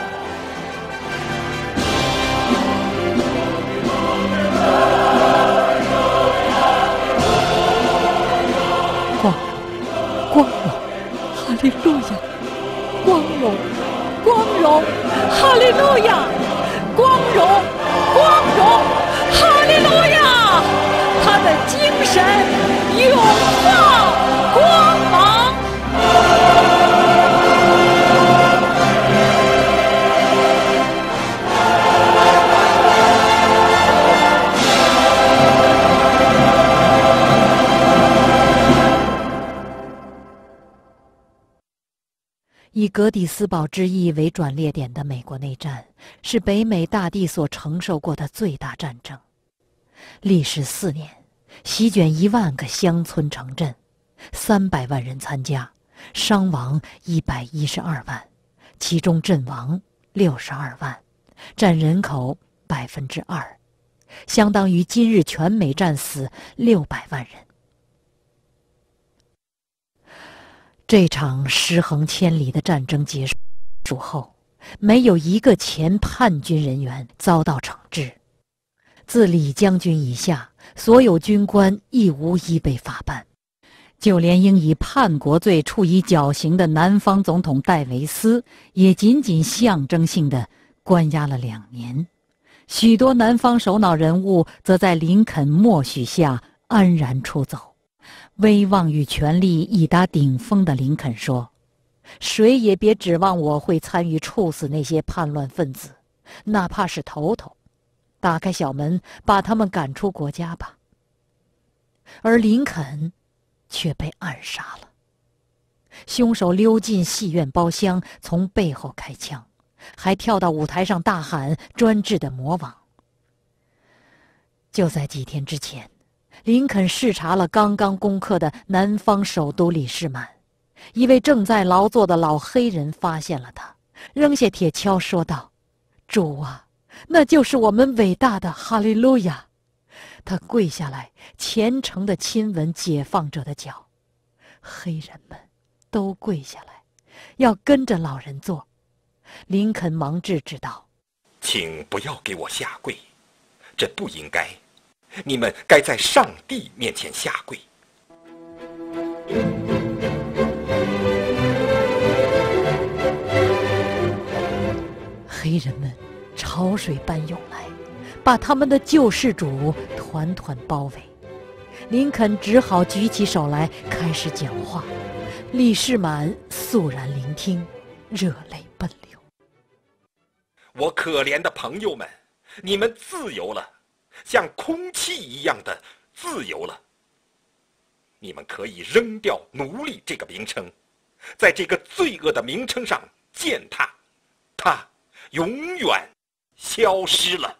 光荣，光荣！哈利路亚！光荣，光荣！哈利路亚！光荣，光荣！哈利路亚！他的精神永放光芒。以格底斯堡之役为转捩点的美国内战，是北美大地所承受过的最大战争。历时4年，席卷1万个乡村城镇，300万人参加，伤亡112万，其中阵亡62万，占人口2%，相当于今日全美战死600万人。 这场尸横千里的战争结束后，没有一个前叛军人员遭到惩治。自李将军以下，所有军官亦无一被法办。就连应以叛国罪处以绞刑的南方总统戴维斯，也仅仅象征性的关押了2年。许多南方首脑人物则在林肯默许下安然出走。威望与权力已达顶峰的林肯说：“谁也别指望我会参与处死那些叛乱分子，哪怕是头头。打开小门，把他们赶出国家吧。”而林肯却被暗杀了。凶手溜进戏院包厢，从背后开枪，还跳到舞台上大喊专制的魔王。就在几天之前，林肯视察了刚刚攻克的南方首都李士满，一位正在劳作的老黑人发现了他，扔下铁锹说道：“主啊，那就是我们伟大的哈利路亚！”他跪下来，虔诚地亲吻解放者的脚。黑人们都跪下来，要跟着老人做。林肯忙制止道：“ 请不要给我下跪，这不应该。你们该在上帝面前下跪。” 黑人们潮水般涌来，把他们的救世主团团包围。林肯只好举起手来开始讲话，李士满肃然聆听，热泪奔流。 我可怜的朋友们，你们自由了，像空气一样的自由了。你们可以扔掉奴隶这个名称，在这个罪恶的名称上践踏，它永远消失了。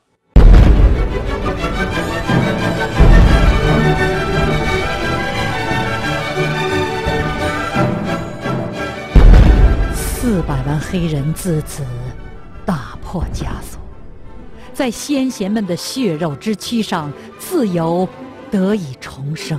400万黑人自此打破枷锁，在先贤们的血肉之躯上，自由得以重生。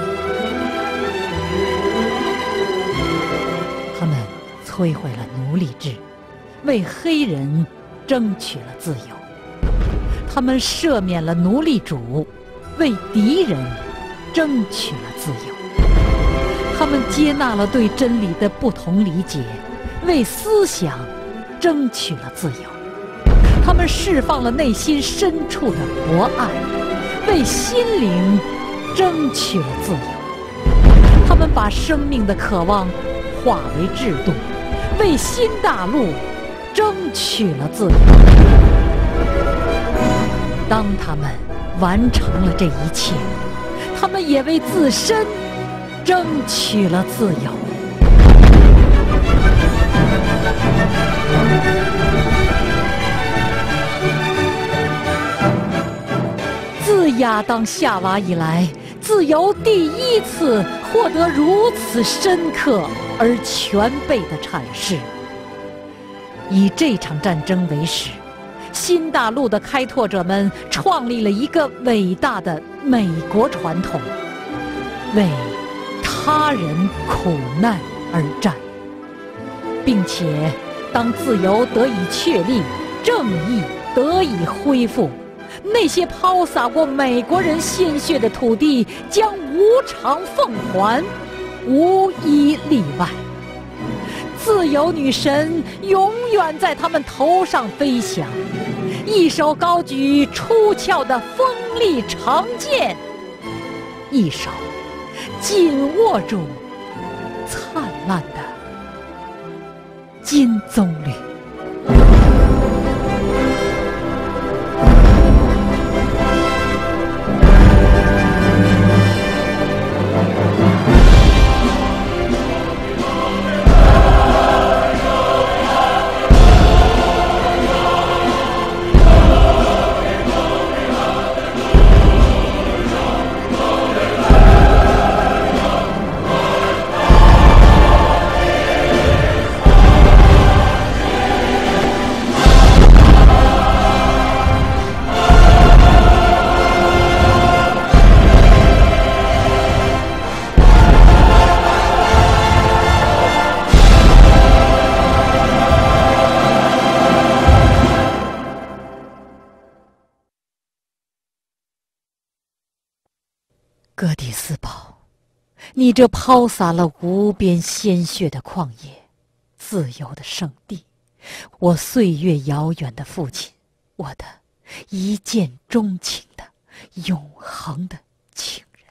他们摧毁了奴隶制，为黑人争取了自由。他们赦免了奴隶主，为敌人争取了自由。他们接纳了对真理的不同理解，为思想争取了自由。他们释放了内心深处的博爱，为心灵争取了自由。他们把生命的渴望化为制度，为新大陆争取了自由。当他们完成了这一切，他们也为自身争取了自由。自亚当夏娃以来，自由第一次获得如此深刻而全备的阐释。以这场战争为始，新大陆的开拓者们创立了一个伟大的美国传统，为他人苦难而战，并且当自由得以确立，正义得以恢复，那些抛洒过美国人鲜血的土地将无偿奉还，无一例外。自由女神永远在他们头上飞翔，一手高举出鞘的锋利长剑，一手紧握住灿烂的金棕榈。 斯堡，你这抛洒了无边鲜血的旷野，自由的圣地，我岁月遥远的父亲，我的一见钟情的永恒的情人。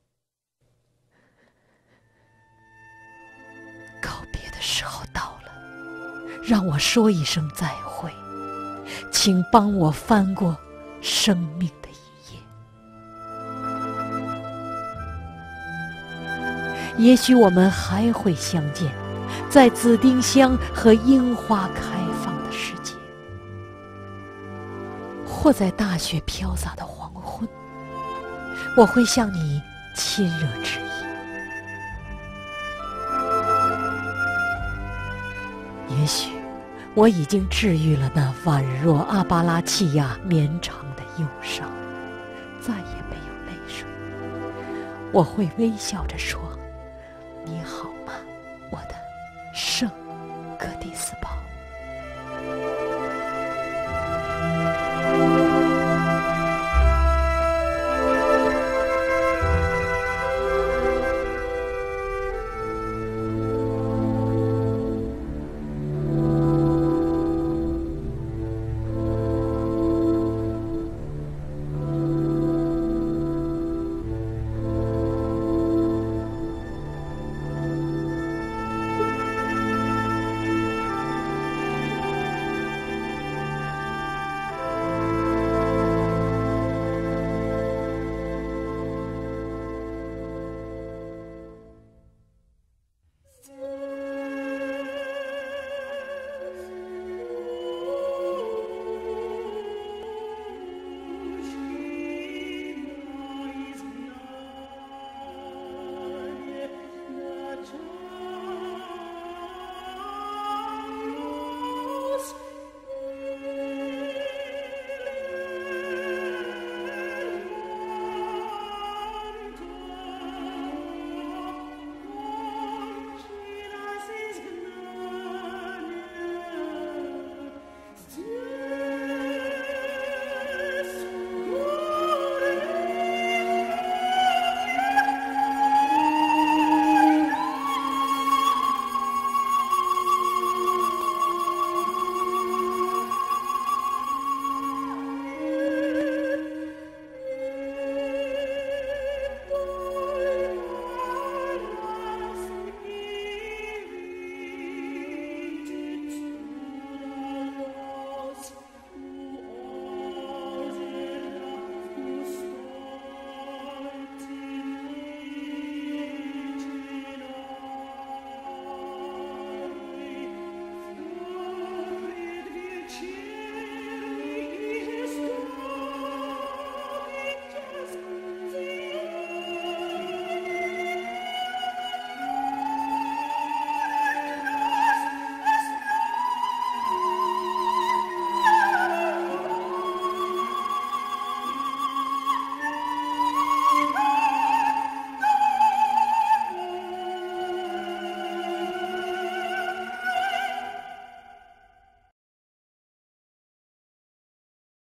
告别的时候到了，让我说一声再会，请帮我翻过生命的一页。也许我们还会相见，在紫丁香和樱花开放的世界，或在大雪飘洒的黄昏，我会向你亲热致意。也许我已经治愈了那宛若阿巴拉契亚绵长的忧伤，再也没有泪水。我会微笑着说：你好。